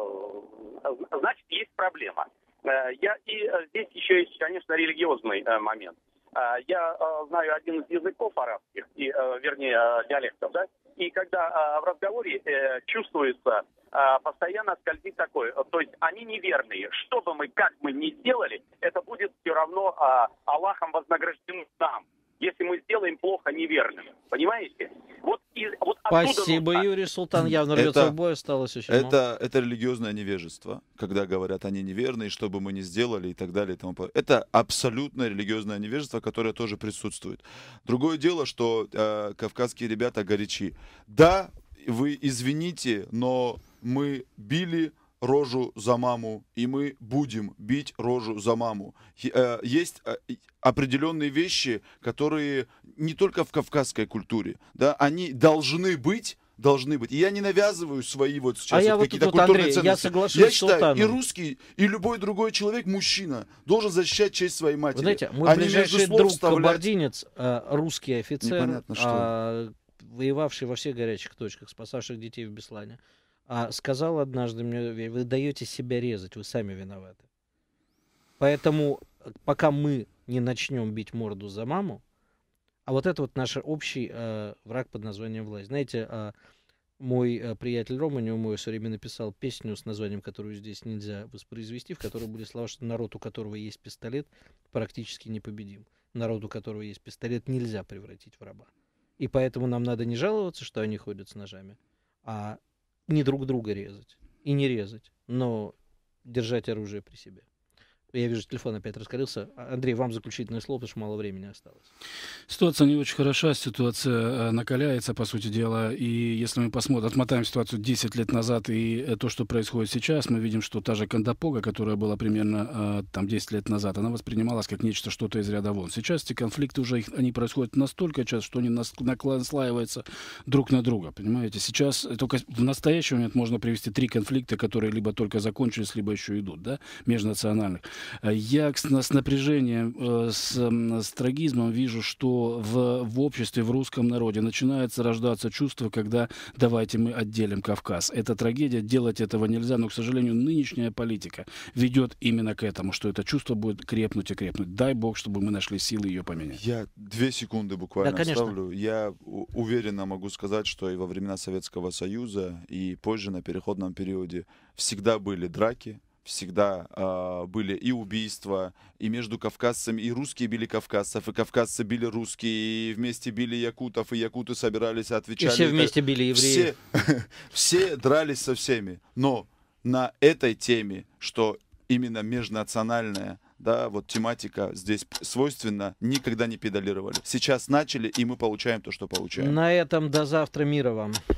а, значит, есть проблема. А, Я, и а, здесь еще есть, конечно, религиозный а, момент. А, Я а, знаю один из языков арабских, и, а, вернее, а, диалектов, да, и когда а, в разговоре э, чувствуется, а, постоянно скользит такое, то есть они неверные. Что бы мы, как мы ни сделали, это будет все равно а, Аллахом вознаграждено нам, если мы сделаем плохо неверным. Понимаете? Вот, и, вот оттуда Спасибо, нужно- Юрий. Султан явно рвется Это- в бой, осталось очень мало. Это, это религиозное невежество, когда говорят, они неверные, что бы мы ни сделали и так далее. И тому подобное. Это абсолютно религиозное невежество, которое тоже присутствует. Другое дело, что э, кавказские ребята горячи. Да, вы извините, но мы били рожу за маму, и мы будем бить рожу за маму. Е- э, Есть э, и- определенные вещи, которые не только в кавказской культуре, да, они должны быть, должны быть. И я не навязываю свои вот сейчас А я вот вот какие-то тут вот, культурные Андрей, я ценности. соглашусь Я с считаю, Султаном. и русский, и любой другой человек, мужчина, должен защищать честь своей матери. Вы знаете, мой А не между ближайший слов друг вставлять. кабардинец, э, русский офицер, Непонятно что. а, воевавший во всех горячих точках, спасавших детей в Беслане, а, сказал однажды мне: вы даете себя резать, вы сами виноваты. Поэтому э, пока мы не начнем бить морду за маму, а вот это вот наш общий э, враг под названием власть. Знаете, э, мой э, приятель Рома, не мой, все время написал песню с названием, которую здесь нельзя воспроизвести, в которой были слова, что народ, у которого есть пистолет, практически непобедим. Народ, у которого есть пистолет, нельзя превратить в раба. И поэтому нам надо не жаловаться, что они ходят с ножами, а не друг друга резать. И не резать, но держать оружие при себе. Я вижу, телефон опять раскрылся. Андрей, вам заключительное слово, потому что мало времени осталось. Ситуация не очень хороша, ситуация накаляется, по сути дела, и если мы посмотрим, отмотаем ситуацию десять лет назад и то, что происходит сейчас, мы видим, что та же Кандапога, которая была примерно там десять лет назад, она воспринималась как нечто, что-то из ряда вон. Сейчас эти конфликты уже, их, они происходят настолько часто, что они наслаиваются друг на друга, понимаете? Сейчас только в настоящий момент можно привести три конфликта, которые либо только закончились, либо еще идут, да, межнациональных. Я с напряжением, с, с трагизмом вижу, что в, в обществе, в русском народе начинается рождаться чувство, когда давайте мы отделим Кавказ. Это трагедия, делать этого нельзя, но, к сожалению, нынешняя политика ведет именно к этому, что это чувство будет крепнуть и крепнуть. Дай Бог, чтобы мы нашли силы ее поменять. Я две секунды буквально Да, конечно. оставлю. Я уверенно могу сказать, что и во времена Советского Союза, и позже на переходном периоде всегда были драки, всегда э, были и убийства, и между кавказцами, и русские били кавказцев, и кавказцы били русские, и вместе били якутов, и якуты собирались, отвечали. И все вместе били евреев. Все, все дрались со всеми. Но на этой теме, что именно межнациональная, да, вот тематика здесь свойственна, никогда не педалировали. Сейчас начали, и мы получаем то, что получаем. На этом до завтра. Мира вам.